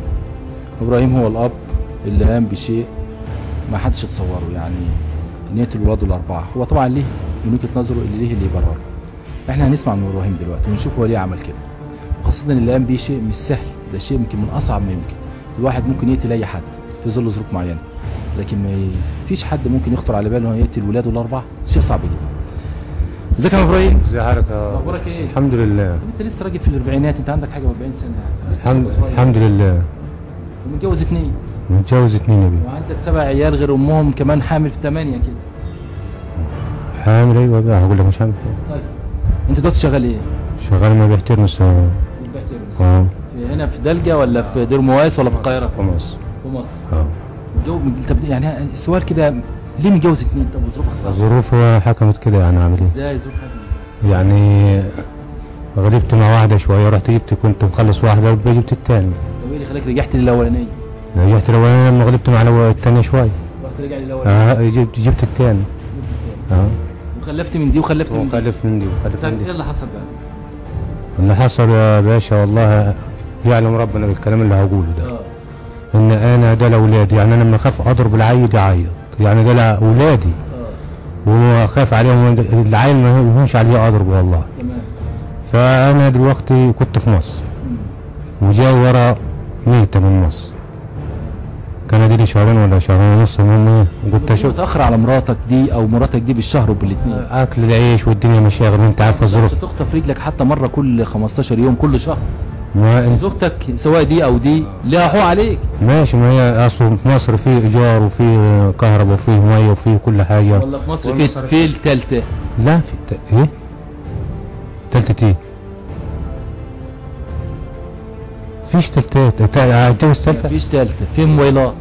ابراهيم هو الاب اللي قام بشيء ما حدش يتصوره. يعني نية الولاد الاربعه هو طبعا ليه من وجهه نظره اللي ليه اللي يبرره. احنا هنسمع من ابراهيم دلوقتي ونشوف هو ليه عمل كده، وخاصه اللي قام بيه شيء مش سهل، ده شيء يمكن من اصعب ما يمكن. الواحد ممكن يقتل اي حد في ظل ظروف معينه، لكن ما فيش حد ممكن يخطر على باله انه يقتل ولاده الاربعه، شيء صعب جدا. ازيك يا ابراهيم؟ ازي حضرتك؟ اخبارك ايه؟ الحمد لله. انت لسه راجل في الاربعينات، انت عندك حاجه و40 سنه. الحمد لله. ومتجوز 2. متجوز 2 يا بيه. وعندك 7 عيال غير امهم كمان، حامل في 8 كده. حامل ايوه بقى، هقول لك مش حامل. طيب انت دلوقتي شغال ايه؟ شغال ما بيحترمس. هنا في دلجة ولا في دير مواس ولا في القاهرة؟ في مصر. في مصر. طب يعني السؤال كده، ليه متجوز 2؟ طب وظروفك صعبة؟ ظروفه حكمت كده، يعني اعمل ايه؟ ازاي ظروف حكمت ازاي؟ يعني غلبت مع واحدة شوية، رحت كنت مخلص واحدة جبت الثاني. طب ايه اللي خلاك رجعت للأولانية؟ رجعت للأولانية لما غلبت مع الثانية شوية. رحت رجع للأولانية؟ جبت الثاني. خلفت من دي وخلفت من دي. وخلف من دي وخلف طب من ايه دي. اللي حصل بقى؟ اللي حصل يا باشا والله يعلم ربنا بالكلام اللي هقوله ده. ان انا ده لاولادي، يعني انا لما اخاف اضرب العيل يعيط، يعني ده لاولادي واخاف عليهم، العيل ما يهونش عليه اضربه والله. تمام. فانا دلوقتي كنت في مصر وجاي ورا ميتة من مصر، كان اديلي شهرين ولا شهرين ونص مني، وكنت اشوف متاخر على مراتك دي او مراتك دي بالشهر وبالاثنين. اكل العيش والدنيا مشاغل وانت عارف الظروف. تخطف رجلك حتى مره كل 15 يوم كل شهر. ما زوجتك سواء دي او دي ليها حقوق عليك. ماشي، ما هي اصلا في مصر في ايجار وفي كهرباء وفي ميه وفي كل حاجه. والله في مصر في التالتة. لا في ايه؟ تالتة ايه؟ فيش تالتات، هتجوز تالتة؟ مفيش تالتة، في موبايلات.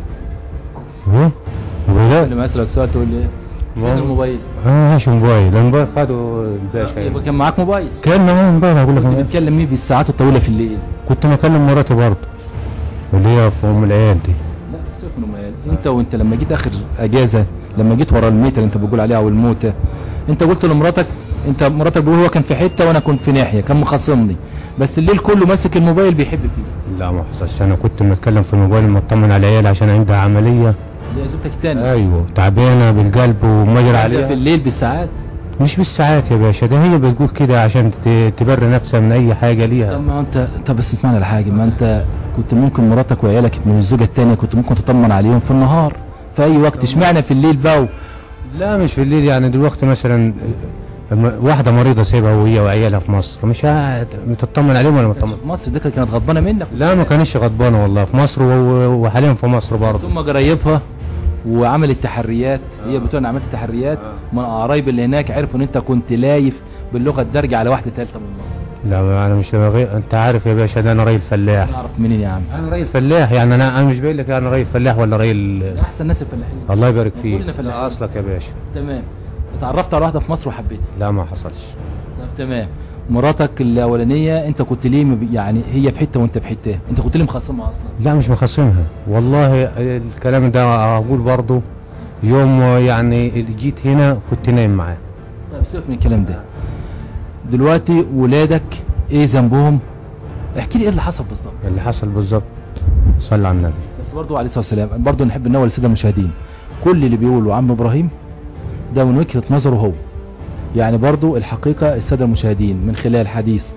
ايه؟ موبايلات؟ لما اسالك سؤال تقول لي ايه؟ فين الموبايل؟ ماشي موبايل، الموبايل خده الباشا. يبقى كان معاك موبايل؟ كان معايا موبايل. هقول لك كنت بتكلم مين في الساعات الطويله في الليل؟ كنت بكلم مراتي برضه اللي هي في ام العيال دي. لا سيبك من ام العيال، انت لما جيت اخر اجازه، لما جيت ورا الميته اللي انت بتقول عليها او الموته، انت قلت لمراتك، انت مراتك بيقول هو كان في حته وانا كنت في ناحيه، كان مخاصمني، بس الليل كله ماسك الموبايل بيحب فيه. لا ما حصلش، انا كنت بتكلم في الموبايل مطمن على العيال عشان عندها عمليه. اللي هي زوجتك الثانيه؟ ايوه تعبانه بالقلب ومجرى عليها. في الليل بالساعات؟ مش بالساعات يا باشا، ده هي بتقول كده عشان تبر نفسها من اي حاجه ليها. طب ما انت بس اسمعني على حاجه، ما انت كنت ممكن مراتك وعيالك من الزوجه الثانيه كنت ممكن تطمن عليهم في النهار في اي وقت، اشمعنى في الليل بقى؟ لا مش في الليل، يعني دلوقتي مثلا واحده مريضه سيبها وهي وعيالها في مصر، مش تطمن عليهم ولا مطمن؟ في مصر دي كانت غضبانه منك؟ لا ما كانتش غضبانه والله، في مصر وحاليا في مصر برضه. ثم جرايبها وعملت تحريات، هي بتقول انا عملت تحريات من قرايب اللي هناك، عرفوا ان انت كنت لايف باللغه الدارجه على واحده ثالثه من مصر. لا انا مش انت عارف يا باشا، ده انا راجل فلاح. اعرف منين يا عم؟ انا راجل فلاح، يعني انا مش باين لك انا راجل فلاح ولا راجل. احسن ناس الفلاحين. الله يبارك فيك. كلنا فلاحين. اصلك يا باشا. تمام. اتعرفت على واحده في مصر وحبيتها؟ لا ما حصلش. طب تمام. مراتك الاولانيه انت كنت ليه يعني هي في حته وانت في حته، انت كنت ليه مخصمها اصلا؟ لا مش مخصمها والله، الكلام ده هقول برضه يوم يعني اللي جيت هنا كنت نايم معاه. طيب سيبك من الكلام ده. دلوقتي ولادك ايه ذنبهم؟ احكي لي ايه اللي حصل بالظبط. اللي حصل بالظبط صلى على النبي. بس برضه عليه الصلاه والسلام، برضه نحب ننول الساده المشاهدين، كل اللي بيقولوا عم ابراهيم ده من وجهه نظره هو. يعني برضه الحقيقه الساده المشاهدين من خلال حديث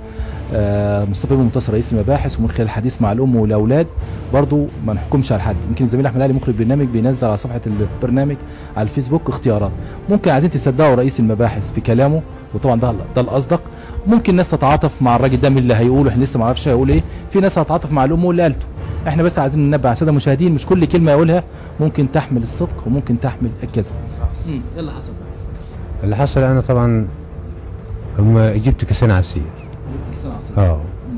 مصطفى بن منتصر رئيس المباحث، ومن خلال الحديث مع الام والاولاد برضه ما نحكمش على حد. يمكن الزميل احمد علي مخرج برنامج بينزل على صفحه البرنامج على الفيسبوك اختيارات، ممكن عايزين تصدقوا رئيس المباحث في كلامه، وطبعا ده الاصدق. ممكن ناس تتعاطف مع الراجل ده من اللي هيقوله، احنا لسه ما نعرفش هيقول ايه، في ناس هتتعاطف مع الام واللي قالته. احنا بس عايزين ننبه على الساده المشاهدين، مش كل كلمه يقولها ممكن تحمل الصدق وممكن تحمل الكذب. ايه اللي حصل بقى؟ اللي حصل انا طبعا جبت كيسين عصير. جبت كيسين عصير؟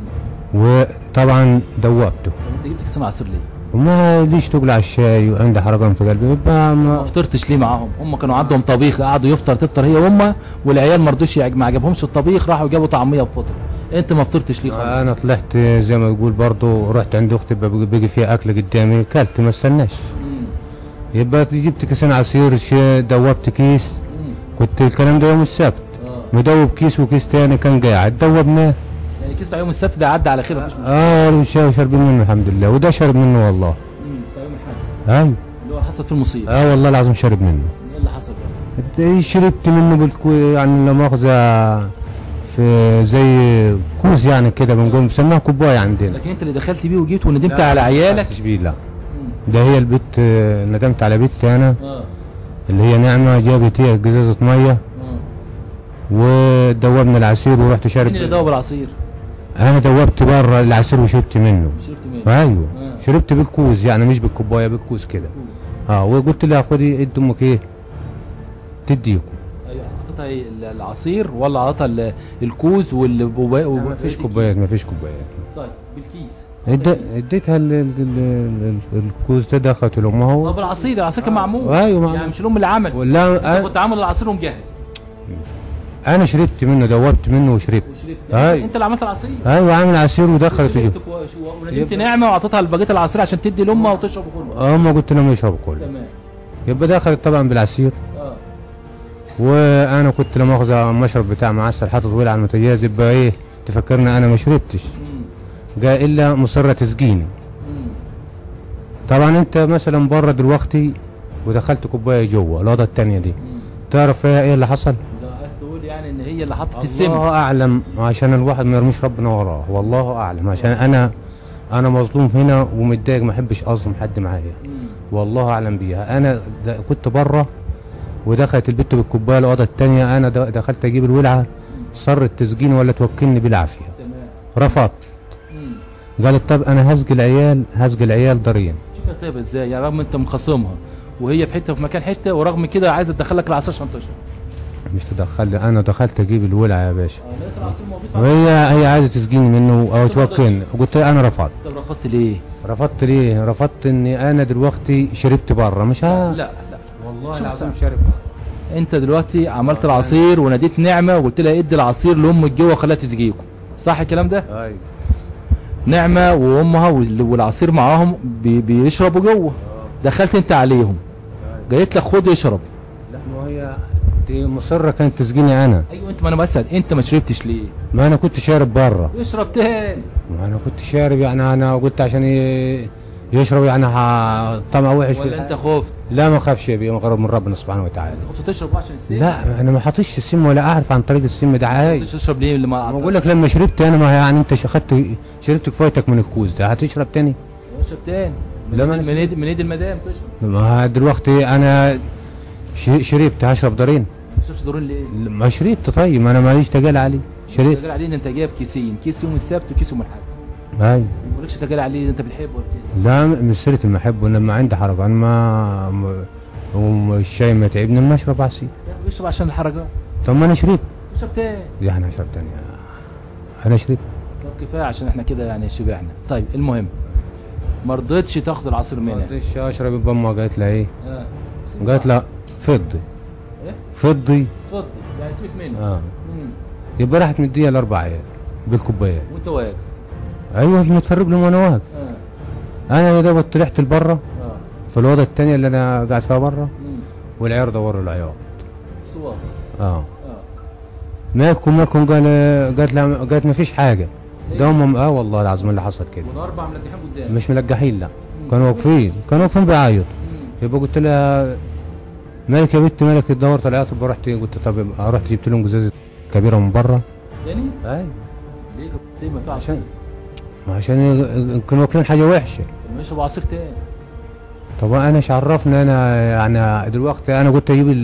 وطبعا دوبته. انت جبت كيسين عصير ليه؟ وما ليش تقول على الشاي وعندي حرقان في قلبي، يبقى ما فطرتش ليه معاهم؟ هم كانوا عندهم طبيخ، قعدوا تفطر هي وهم، والعيال ما رضوش ما عجبهمش الطبيخ، راحوا جابوا طعميه وفطروا. انت ما فطرتش ليه خالص؟ انا طلعت زي ما تقول برضه، رحت عند اختي بقي فيها اكل قدامي، كلت ما استناش. يبقى جبت كيسين عصير، دوبت كيس. كنت الكلام ده يوم السبت. مدوب كيس وكيس تاني كان قاعد دوبناه. يعني كيس بتاع يوم السبت ده عدى على خير مفيش مشكله. شاربين منه الحمد لله، وده شارب منه والله. بتاع يوم الاحد. ايوه. اللي هو حصل في المصيبه. والله العظيم شارب منه. ايه اللي حصل بقى؟ شربت منه يعني لا مؤاخذه في زي كوز يعني كده، بنقول بنسميها كوبايه عندنا. لكن انت اللي دخلت بيه وجيت وندمت على عيالك؟ مش بيه لا. ده هي البت، ندمت على بنتي انا. اللي هي نعمه، جابت هي جزازه ميه ودوبنا العصير ورحت شارب. مين اللي دوب العصير؟ انا دوبت بره العصير وشربت منه. شربت منه؟ ايوه. شربت بالكوز، يعني مش بالكوبايه، بالكوز كده. وقلت لها خدي ادي امك ايه تديكم. ايوه. اعطيتها ايه، العصير ولا اعطيتها الكوز والكوبايه؟ مفيش كوبايات، مفيش كوبايات. طيب بالكيس اديتها الكوز ده، دخلت لامها. طب العصير كان معمول؟ ايوه معمول. يعني مش الام اللي عملت؟ ولا انت كنت عامل العصير ومجهز؟ انا شربت منه، دوبت منه وشربت. يعني انت اللي عملت العصير؟ ايوه عامل عصير ودخلت وندمت نعمه وعطيتها بقيه العصير عشان تدي لامها وتشرب كله. ما قلت لهم يشربوا كله. تمام. يبقى دخلت طبعا بالعصير. وانا كنت لا مؤاخذه المشرب بتاع معسل حاطط ويل على المتجاز، يبقى ايه تفكرني انا ما شربتش، جاء الا مصره تسجيني. طبعا انت مثلا بره دلوقتي ودخلت كوبايه جوه الاوضه الثانيه دي، تعرف فيها ايه اللي حصل؟ عايز تقول يعني ان هي اللي حطت السم؟ الله اعلم، عشان الواحد ما يرميش ربنا وراه، والله اعلم، عشان انا مظلوم هنا ومتضايق، ما احبش اظلم حد معايا، والله اعلم بيها. انا كنت بره ودخلت البت بالكوبايه الاوضه الثانيه، انا دخلت اجيب الولعه، صر التسجين ولا توكلني بالعافيه. رفضت. قالت طب انا هسجي العيال ضرين. شوف طيب ازاي يعني، رغم انت مخاصمها وهي في حته في مكان حته، ورغم كده عايزه تدخلك العصير عشان تشرب؟ مش تدخل، انا دخلت اجيب الولعه يا باشا، وهي عايزه تسجيني منه او توكلني، قلت لها انا رفضت. طب رفضت ليه؟ رفضت اني انا دلوقتي شربت بره، مش لا والله العظيم شرب. انت دلوقتي عملت العصير وناديت نعمه وقلت لها ادي العصير لامك جوه وخليها تسقيكم، صح الكلام ده؟ ايوه. نعمه وامها والعصير معاهم بيشربوا جوه، دخلت انت عليهم، جايت لك خد اشرب. لا ما هي دي مصره كانت تسجيني انا. ايوه انت، ما انا بسال انت ما شربتش ليه؟ ما انا كنت شارب بره. اشرب تاني. ما انا كنت شارب يعني، انا قلت عشان يشرب يعني طمع وحش. ولا انت خفت؟ لا ما خافش يا بيه، مقرب من ربنا سبحانه وتعالى. انت خفت تشرب عشان السم؟ لا انا ما حاطش السم ولا اعرف عن طريق السم ده عايز. ما تشرب ليه اللي ما بقول لك لما شربت انا، ما يعني انت شربت كفايتك من الكوز ده، هتشرب تاني؟ اشرب تاني. من ايد المدام تشرب. ما دلوقتي انا شربت، هشرب دارين. ما تشربش دارين ليه؟ ما شربت. طيب ما انا ماليش تجال عليه. شربت تجال عليه ان انت جايب كيسين، كيس يوم السبت وكيس يوم الاحد. ايوه. مالكش تجال عليه، انت بتحبه ولا كده؟ لا مش سيره المحب، لما عندي حركه انا والشاي ما تعبني ما اشرب عصير. اشرب عشان الحركه. طب ما انا شربت. اشرب تاني. يعني اشرب تاني. انا شربت. طب كفايه عشان احنا كده يعني شبعنا. طيب المهم ما رضيتش تاخد العصير منها. ما رضيتش اشرب. يبقى امها قالت لها ايه؟ قالت لها فضي. ايه؟ فضي يعني سيبك منه. يبقى راحت مديها الاربع عيال بالكوبايات وانت واقف. ايوه متفرج لهم وانا واقف. انا يا دوب طلعت لبره في الاوضه الثانيه اللي انا قاعد فيها بره، والعيال دوروا العياط. صواب. مالكم قالت ما فيش حاجه. ده هم والله العظيم اللي حصل كده. والاربع ملجحين قدام. مش ملجحين، لا كانوا واقفين بيعيطوا. يبقى قلت لها مالك يا بنت مالك؟ دورت العياط. رحت قلت طب رحت جبت لهم جزازه كبيره من بره. تاني؟ ايوه. ليه ما في عصير؟ عشان كانوا واكلين حاجه وحشه. ما يشربوا عصير تاني. طب انا ايش عرفني انا يعني دلوقتي؟ انا قلت اجيب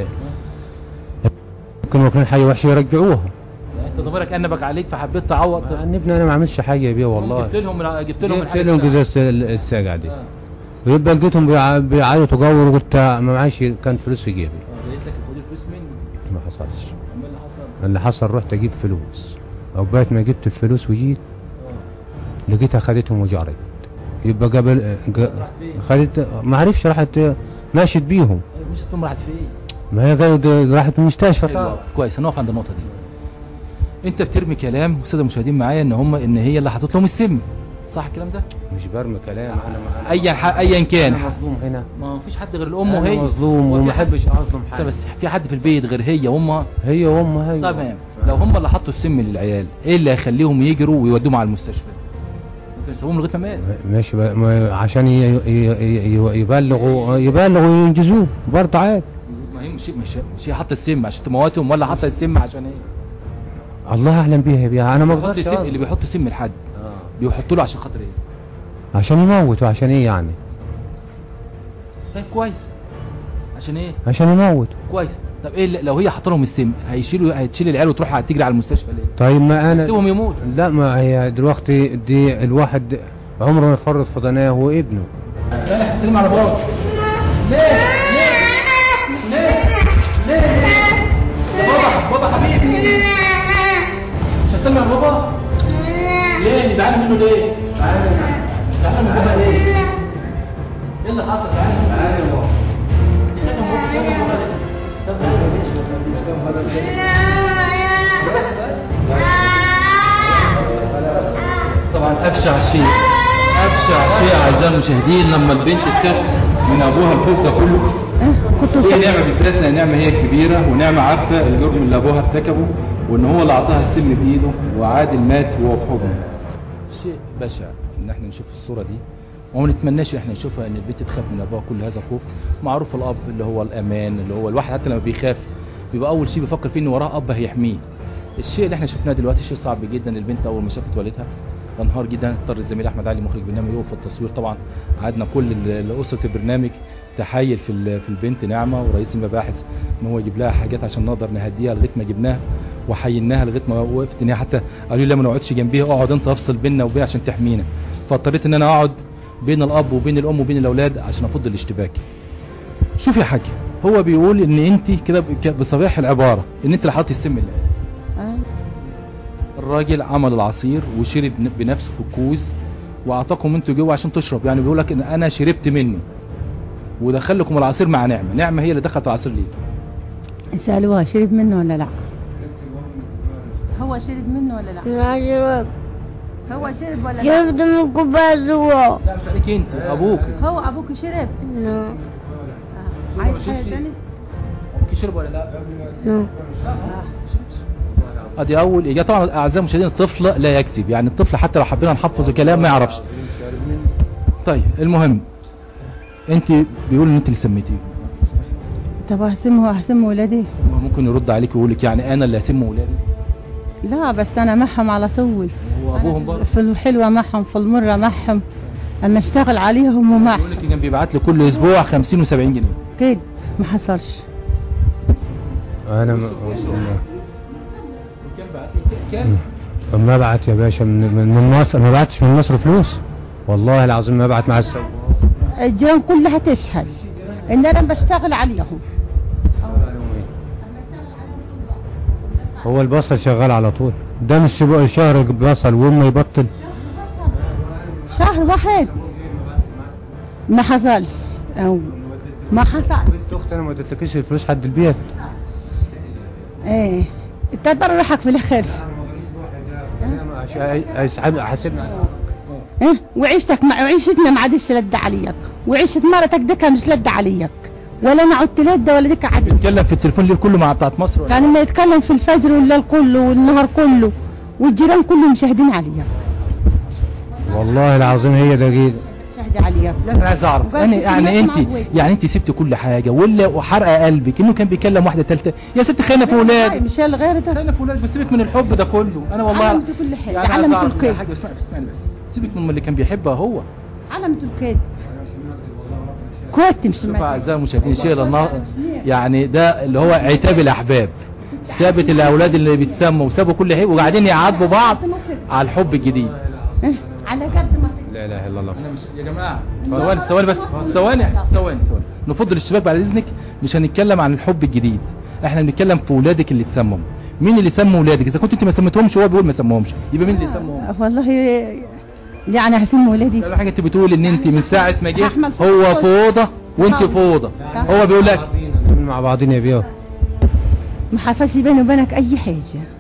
كانوا واكلين حاجه وحشه يرجعوها. يعني انت ضميرك انبك عليك فحبيت تعوض؟ انبني انا ما عملتش حاجه يا بيه والله. جبت لهم جزازه الساجع دي. ويبقى لقيتهم بيعيطوا جور، وقلت ما معيش كان فلوس في جيبي. قالت لك خد الفلوس مني. ما حصلش. امال اللي حصل؟ اللي حصل رحت اجيب فلوس، عقبال ما جبت الفلوس وجيت لقيتها خدتهم وجرت. يبقى خدت ما عرفش، راحت ماشت بيهم. مشت بيهم راحت فين؟ ما هي راحت المستشفى. كويس هنقف عند النقطه دي. انت بترمي كلام والساده المشاهدين معايا ان هي اللي حاطت لهم السم، صح الكلام ده؟ مش برمي كلام انا ايا كان. انا مظلوم هنا. ما فيش حد غير الام وهي. انا مظلوم وما احبش اظلم حد. بس في حد في البيت غير هي وامها؟ هي وامها. تمام. لو هم اللي حطوا السم للعيال، ايه اللي هيخليهم يجروا ويودوهم على المستشفى؟ ممكن يسيبوهم لغايه ما مات. ماشي عشان يبلغوا وينجزوه برضه عادي. ما هي مش هي حاطه السم عشان تموتهم، ولا حاطه السم عشان ايه؟ الله اعلم بيها. انا ما اقدرش. اللي بيحط سم لحد بيحطوا له عشان خاطر ايه؟ عشان يموت. وعشان ايه يعني؟ طيب كويس. عشان ايه؟ عشان يموت. كويس. طب ايه لو هي حاطه لهم السم هتشيل العيال وتروح تجري على المستشفى ليه؟ طيب ما انا تسيبهم يموت. لا ما هي دلوقتي دي الواحد عمره ما يفرط في ضناه هو ابنه. سلم على بابا. ليه يا بابا حبيبي مش هسلم على بابا؟ ليه اللي زعلان منه ليه؟ زعلان من بابا ليه؟ ايه اللي حصل؟ زعلان منه ليه يا بابا؟ طبعا ابشع شيء اعزائي المشاهدين لما البنت تخاف من ابوها الخوف ده كله. كنت نعمه بالذات لان نعمه هي الكبيره، ونعمه عارفه الجرم اللي ابوها ارتكبه وان هو اللي اعطاها السم بايده، وعادل مات وهو في حضنه. شيء بشع ان احنا نشوف الصوره دي، وما نتمناش احنا نشوفها ان البنت تخاف من ابوها كل هذا الخوف. معروف الاب اللي هو الامان، اللي هو الواحد حتى لما بيخاف بيبقى اول شيء بيفكر فيه ان وراه اب هيحميه. الشيء اللي احنا شفناه دلوقتي شيء صعب جدا. البنت اول ما شافت والدها انهار جدا، اضطر الزميل احمد علي مخرج برنامج يوقف التصوير. طبعا قعدنا كل اسره البرنامج تحايل في البنت نعمه ورئيس المباحث ان هو يجيب لها حاجات عشان نقدر نهديها لغايه ما جبناها وحيناها لغايه ما وقفت ان هي حتى قالوا لي لا ما نقعدش جنبيها، اقعد انت افصل بيننا وبين عشان تحمينا. فاضطريت ان انا اقعد بين الاب وبين الام وبين الاولاد عشان افض الاشتباك. شوفي يا حاجه، هو بيقول ان انت كده بصريح العباره ان انت اللي حاطه السم اللي الراجل عمل العصير وشرب بنفسه في الكوز واعطاكم انتوا جوه عشان تشرب. يعني بيقول لك ان انا شربت منه ودخل لكم العصير مع نعمه. نعمه هي اللي دخلت العصير ليك. اسالوها شرب منه ولا لا؟ هو شرب منه ولا لا؟ ما شرب. هو شرب ولا لا؟ شربت من كوباية جوا. لا مش عليك انت، ابوك. هو ابوك شرب؟ لا. عايز حاجه ثانيه؟ ابوك شرب ولا لا؟ لا. ادي اول اجابه. طبعا اعزائي المشاهدين الطفل لا يكذب، يعني الطفل حتى لو حبينا نحفظ الكلام ما يعرفش. طيب المهم انت بيقول ان انت اللي سميتيه. طب هسم ولادي؟ هو ممكن يرد عليك ويقول لك يعني انا اللي هسم ولادي؟ لا بس انا معهم على طول. هو ابوهم برضه في الحلوه معهم، في المره معهم، اما اشتغل عليهم ومعهم. بيقول لك كان بيبعت لي كل اسبوع 50 و70 جنيه. كده ما حصلش. انا كام؟ ما بعت يا باشا من مصر، ما بعتش من مصر فلوس والله العظيم. ما بعت مع السوق. الجيران كلها تشهد ان انا بشتغل عليهم. هو البصل شغال على طول، ده مش شهر بصل وما يبطل. شهر واحد ما حصلش او ما حصلش. بنت اختي انا ما اديتلكيش الفلوس حد البيت. ايه انت تبرحك في الاخر. حاسبنا ايه وعيشتنا ما عادش لد عليك، وعيشة مرتك ديكها مش لد عليك، ولا انا عدت لد ولا ديكها عادي. بيتكلم في التليفون الليل كله مع بتاعت مصر ولا؟ كان ما يتكلم في الفجر والليل كله والنهار كله والجيران كلهم مشاهدين عليك. والله العظيم هي دقيقة شاهدة عليك. لا انا عايز اعرف يعني انت سبت كل حاجه وحرقه قلبك انه كان بيكلم واحده ثالثه. يا ست خاينه في ولادك. مش الغير ده خاينه في ولادك. بس سيبك من الحب ده كله. انا والله علمت كل حاجه. يعني علمت الكيد. حاجه اسمعني بس سيبك من اللي كان بيحبها هو. علمت الكيد. كنت مش شوف اعزائي المشاهدين الشيء يعني ده اللي هو عتاب الاحباب. سابت الاولاد اللي بيتسموا وسابوا كل حاجه وقاعدين يعاتبوا بعض على الحب الجديد. على قد ما لا اله الا الله. انا مش يا جماعه ثواني بس ثواني نفض الاشتباك بعد اذنك. مش هنتكلم عن الحب الجديد، احنا بنتكلم في ولادك اللي اتسموا. مين اللي سموا ولادك؟ اذا كنت انت ما سميتهمش وهو بيقول ما سموهمش يبقى مين اللي سموهم؟ والله يعني هسمي ولادي. اول حاجه انت بتقول ان انت من ساعه ما جه هو في اوضه وانت في اوضه. هو بيقول لك مع بعضين يا بيه. ما حصلش بيني وبينك اي حاجه.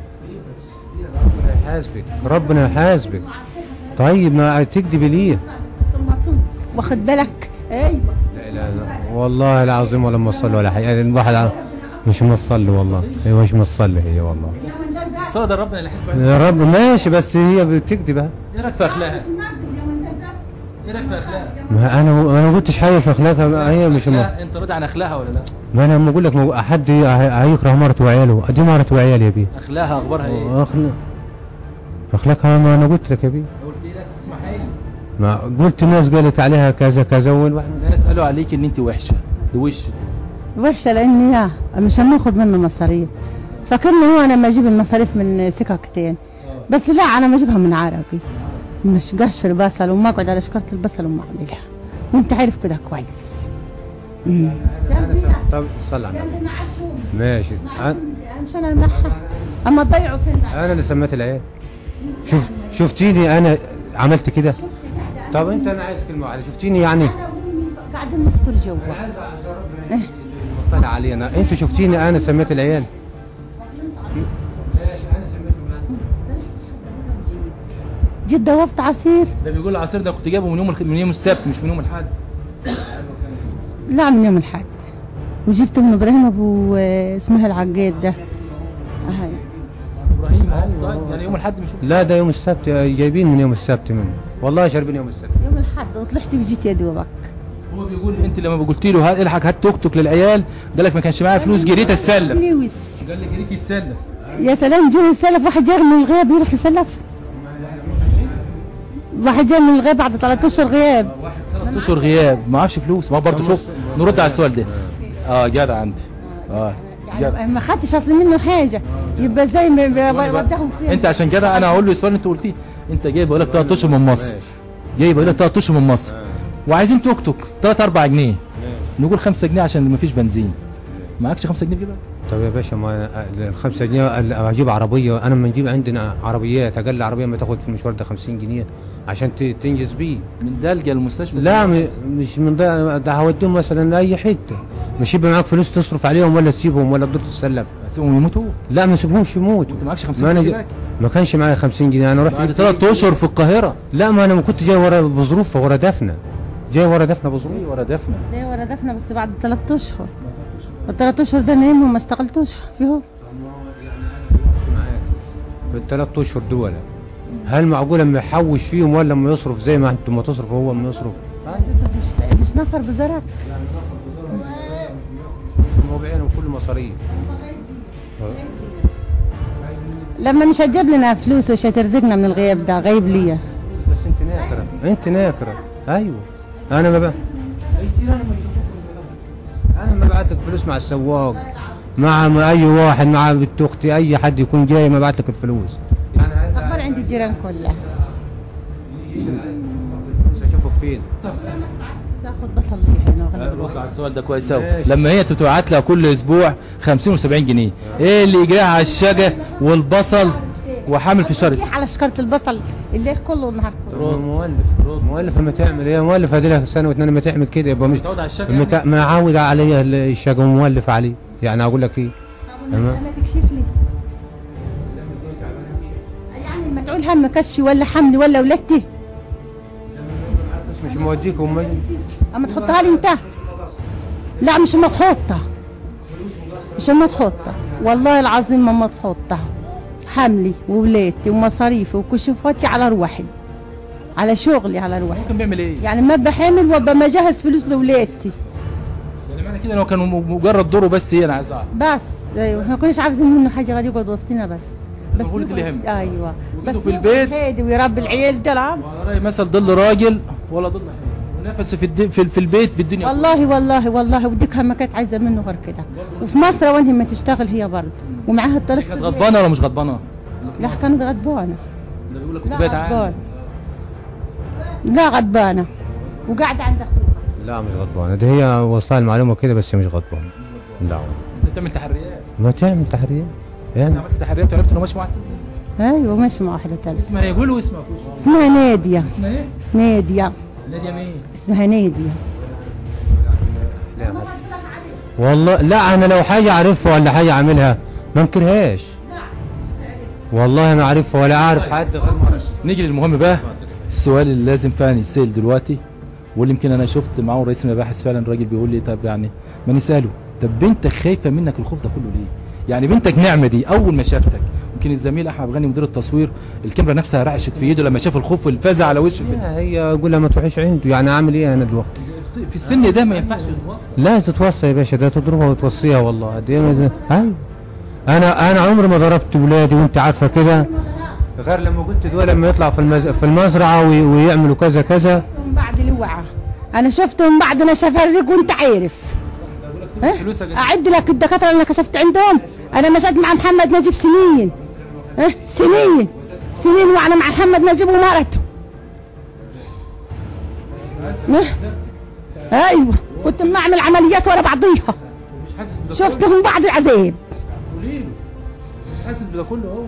ربنا يحاسبك، ربنا يحاسبك. طيب ما تكذبي ليه؟ واخد بالك؟ ايوه. لا لا لا والله العظيم ولا موصل ولا حاجه. الواحد مش موصل والله. هي مش موصل هي والله. الصلاه ده ربنا اللي يحاسبك. يا رب ماشي بس هي بتكذب. ايه رايك في اخلاقها؟ ايه رايك في اخلاقها؟ ما انا ما قلتش حاجه في اخلاقها. هي مش انت راضي عن اخلاقها ولا لا؟ ما انا لما اقول لك حد هيكره مرته وعياله. دي مرته وعيالي يا بيه. اخلاقها اخبارها ايه؟ اخلاقها ما انا قلت لك يا بيه. قلت ايه؟ لا تسمحي لي. ما قلت الناس قالت عليها كذا كذا الناس قالوا عليك ان انت وحشه. ده وحشه لاني مش هناخد منه مصاريف. فاكرني هو انا لما اجيب المصاريف من سكاكتين بس لا انا بجيبها من عربي. مش قشر بصل وما اقعد على شكاره البصل وما اعملها وانت عارف كده كويس. طب صل على النبي. ماشي. مش انا المعها اما تضيعوا فين؟ انا اللي سميت العيال. شفتيني انا عملت كده. طب انت انا عايز كلمه علي. شفتيني يعني قاعدين نفطر جوا. انا عايز ربنا يطلع علينا. انتوا شفتيني انا سميت العيال. جيت دوبت عصير. ده بيقول العصير ده كنت جايبه من يوم السبت مش من يوم الاحد. لا من يوم الاحد. وجبته من ابراهيم ابو اسمها العجاد ده. اهي ابراهيم يعني يوم الاحد مش لا ده يوم السبت، جايبين من يوم السبت منه، والله شاربين يوم السبت. يوم الاحد وطلعت وجيت يا دوبك. هو بيقول انت لما قلت له هات الحق هات توك توك للعيال، قال لك ما كانش معايا فلوس جريت اتسلف. قال لي جريت يتسلف. يا سلام جو يسلف، واحد جاي من الغياب يروح يسلف. واحد جاي من الغياب بعد 3 اشهر غياب. 3 اشهر غياب معكش فلوس، ما برضه شوف نرد على السؤال ده. جدع عندي. يعني ما خدتش اصل منه حاجه، يبقى ازاي بودعهم فين؟ انت عشان كده انا هقول له السؤال اللي انت قلتيه، انت جاي بقول لك 3 اشهر من مصر. جاي بقول لك 3 اشهر من مصر. وعايزين توك توك 3 4 جنيه. نقول 5 جنيه عشان ما فيش بنزين. معكش 5 جنيه في جيبك؟ طب يا باشا ما ال 5 جنيه اجيب عربيه، انا لما نجيب عندنا عربيات اقل عربيه ما تاخد في المشوار ده 50 جنيه عشان تنجز بيه. من دلجه المستشفى؟ لا مش من ده هوديهم مثلا اي حته، مش يبقى معاك فلوس تصرف عليهم ولا تسيبهم ولا تدور تتسلف. اسيبهم يموتوا؟ لا ما اسيبهمش يموتوا. انت معكش 50 جنيه؟ ما كانش معايا 50 جنيه، انا رحت بعد 3 اشهر في القاهره. لا ما انا كنت جاي ورا بظروف ورا دفنه، جاي ورا دفنه بظروف. ورا دفنه؟ جاي ورا دفنه بس بعد 3 اشهر. ال3 اشهر ده نايمهم ما اشتغلتوش فيهم. في ال3 اشهر دول هل معقول اما يحوش فيهم ولا اما يصرف زي ما انتم ما تصرفوا هو اما يصرف؟ مش نفر بزرك. هو بعينهم كل مصاريف. لما مش هتجيب لنا فلوس ومش هترزقنا من الغياب ده غايب ليا. بس انت ناكره، انت ناكره. ايوه انا ما بقى انا ما بعت لك فلوس مع السواق، مع اي واحد، مع بنت اختي، اي حد يكون جاي ما بعت لك الفلوس. اقبل عند الجيران كلها. اشوفك فين؟ اخد بصل لي هنا. رد على السؤال ده كويس قوي. لما هي تبعت لها كل اسبوع 50 و70 جنيه، ايه اللي يجريها على الشجا والبصل وحامل في شهر على شكاره البصل الليل كله والنهار كله. مؤلف لما تعمل ايه؟ مؤلف هدي لها سنه واثنين لما تعمل كده يبقى مش متعود على الشجا. ما عاود عليها الشجا ومؤلف عليه، يعني اقول لك ايه؟ تمام. ما تكشف لي يعني ما تعول هم كشفي ولا حملي ولا ولادتي؟ مش موديك امي. اما تحطها لي انت. لا مش اما تحطها، مش اما تحطها والله العظيم اما تحطها. حملي وولادتي ومصاريفي وكشوفاتي على روحي، على شغلي على روحي. ممكن بيعمل ايه؟ يعني ما بحامل وابقى مجهز فلوس لاولادتي. يعني معنى كده ان هو كان مجرد دوره بس، هي انا عايز اعرف. بس ايوه احنا ما كناش عايزين منه حاجه غير يقعد وسطنا بس. بس هو اللي يهم. ايوه بس في البيت هادي ويربي العيال ده. على راي مثل ضل راجل ولا ضل ونفسه في البيت بالدنيا. والله وديكها ما كانت عايزه منه غير كده. وفي مصر وين ما تشتغل هي برضه ومعاها الثلاث. كانت غضبانه ولا مش غضبانه؟ لا كانت غضبانه. ده بيقول لك كنت بايت عام. لا غضبانه وقاعده عند اخوها. لا مش غضبانه، ده هي وصلها المعلومه كده بس هي مش غضبانه. لا بس بتعمل تحريات. ما تعمل تحريات يعني عملت تحريات وعرفت انه ماشي مع ايوه ماشي مع واحده ثالثه. اسمها ايه؟ قولوا اسمها. اسمها ناديه. اسمها ايه؟ ناديه. ناديه مين؟ اسمها ناديه. لا والله لا، انا لو حاجه اعرفها ولا حاجه اعملها ما انكرهاش. والله انا عارفها ولا اعرف حد غير ما. نيجي للمهم بقى، السؤال اللي لازم فعلا يتسال دلوقتي، واللي يمكن انا شفت معاه رئيس المباحث فعلا الراجل بيقول لي طب يعني ما نساله، طب بنتك خايفه منك الخوف ده كله ليه؟ يعني بنتك نعمه دي اول ما شافتك، يمكن الزميل احمد غني مدير التصوير الكاميرا نفسها رعشت في ايده لما شاف الخوف والفزع على وش البنت. هي اقول لها ما تروحيش عنده، يعني اعمل ايه انا دلوقتي؟ في السن ده ما ينفعش تتوصى. لا تتوصى يا باشا، ده تضربها وتوصيها والله. دي ايوه انا عمري ما ضربت ولادي وانت عارفه كده، غير لما قلت دول لما يطلعوا في المزرعه ويعملوا كذا كذا. من بعد الوعى انا شفتهم بعد ما شفرق وانت عارف. اعد لك الدكاتره اللي انا كشفت عندهم، انا مشيت مع محمد نجيب سنين. سنين وانا مع محمد نجيب ومرته. ايوه كنت بعمل عمليات ورا بعضيها. شفتهم بعد العذاب. مش حاسس بده كله هو.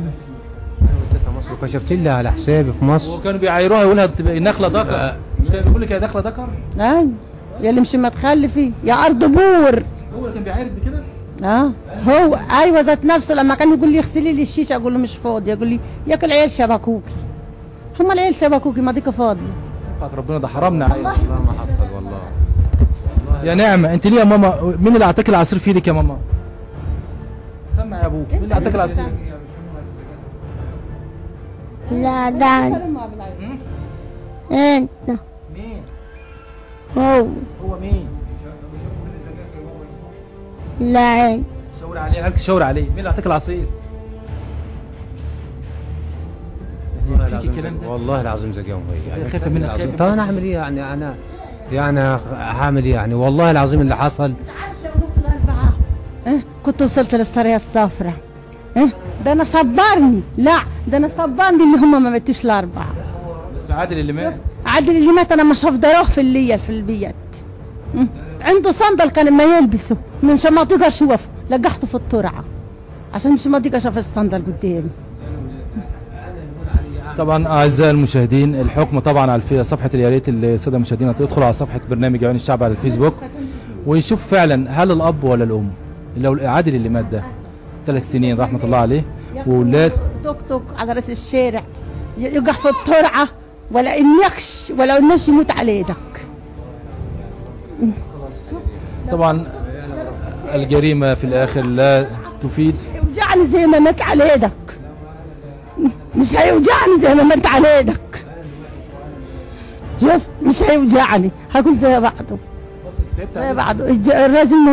مصر وكشفت لها على حسابي في مصر. وكانوا بيعايروها يقولها نخله ذكر. مش كان بيقول لك يا داخله ذكر؟ ايوه يا اللي مش متخلفي يا ارض بور. هو اللي كان بيعاير بكده؟ هو ايوه ذات نفسه لما كان يقول لي اغسلي لي الشيشه اقول له مش فاضي، يقول لي ياك العيال شبكوكي. هم العيال شبكوكي ما ديك فاضيه. ربنا ده حرمنا عليه. والله ما حصل والله. يا نعمة انت ليه يا ماما؟ مين اللي اعطاك العصير في ايدك يا ماما؟ سمع يا ابوك، مين اللي اعطاك العصير؟ لا ده انت. مين؟ هو مين؟ لا انت. شاور عليه، انا عايزك تشاور عليه، مين اللي اعطاك العصير؟ فيك الكلام ده؟ والله العظيم زكاهم هي خايفة منك، خايفة. طب انا اعمل ايه يعني؟ انا هعمل ايه يعني؟ والله العظيم اللي حصل. كنت وصلت للسرايا الصفراء. ده انا صبرني، لا ده انا صبرني اللي هم ما ماتوش الاربعه. بس عادل اللي مات؟ عادل اللي مات انا مش هفضلوه في الليل في البيت. عنده صندل كان ما يلبسه مش ما تقدر اشوفه، لقحته في الترعه عشان مش ما تقدر اشوف الصندل قدامي. طبعا اعزائي المشاهدين، الحكم طبعا على صفحه يا ريت الساده المشاهدين تدخلوا على صفحه برنامج عيون الشعب على الفيسبوك ويشوف فعلا هل الاب ولا الام. لو عادل اللي مات ده 3 سنين رحمه الله عليه، واولاد توك توك على راس الشارع يقع في الترعه ولا النكش ولا الناس يموت على يدك. طبعا الجريمه في الاخر لا تفيد. يوجعني زي ما مات على يدك، مش هيوجعني زي ما مات على يدك. شوف مش هيوجعني، هكون زي بعضه زي بعضه. الراجل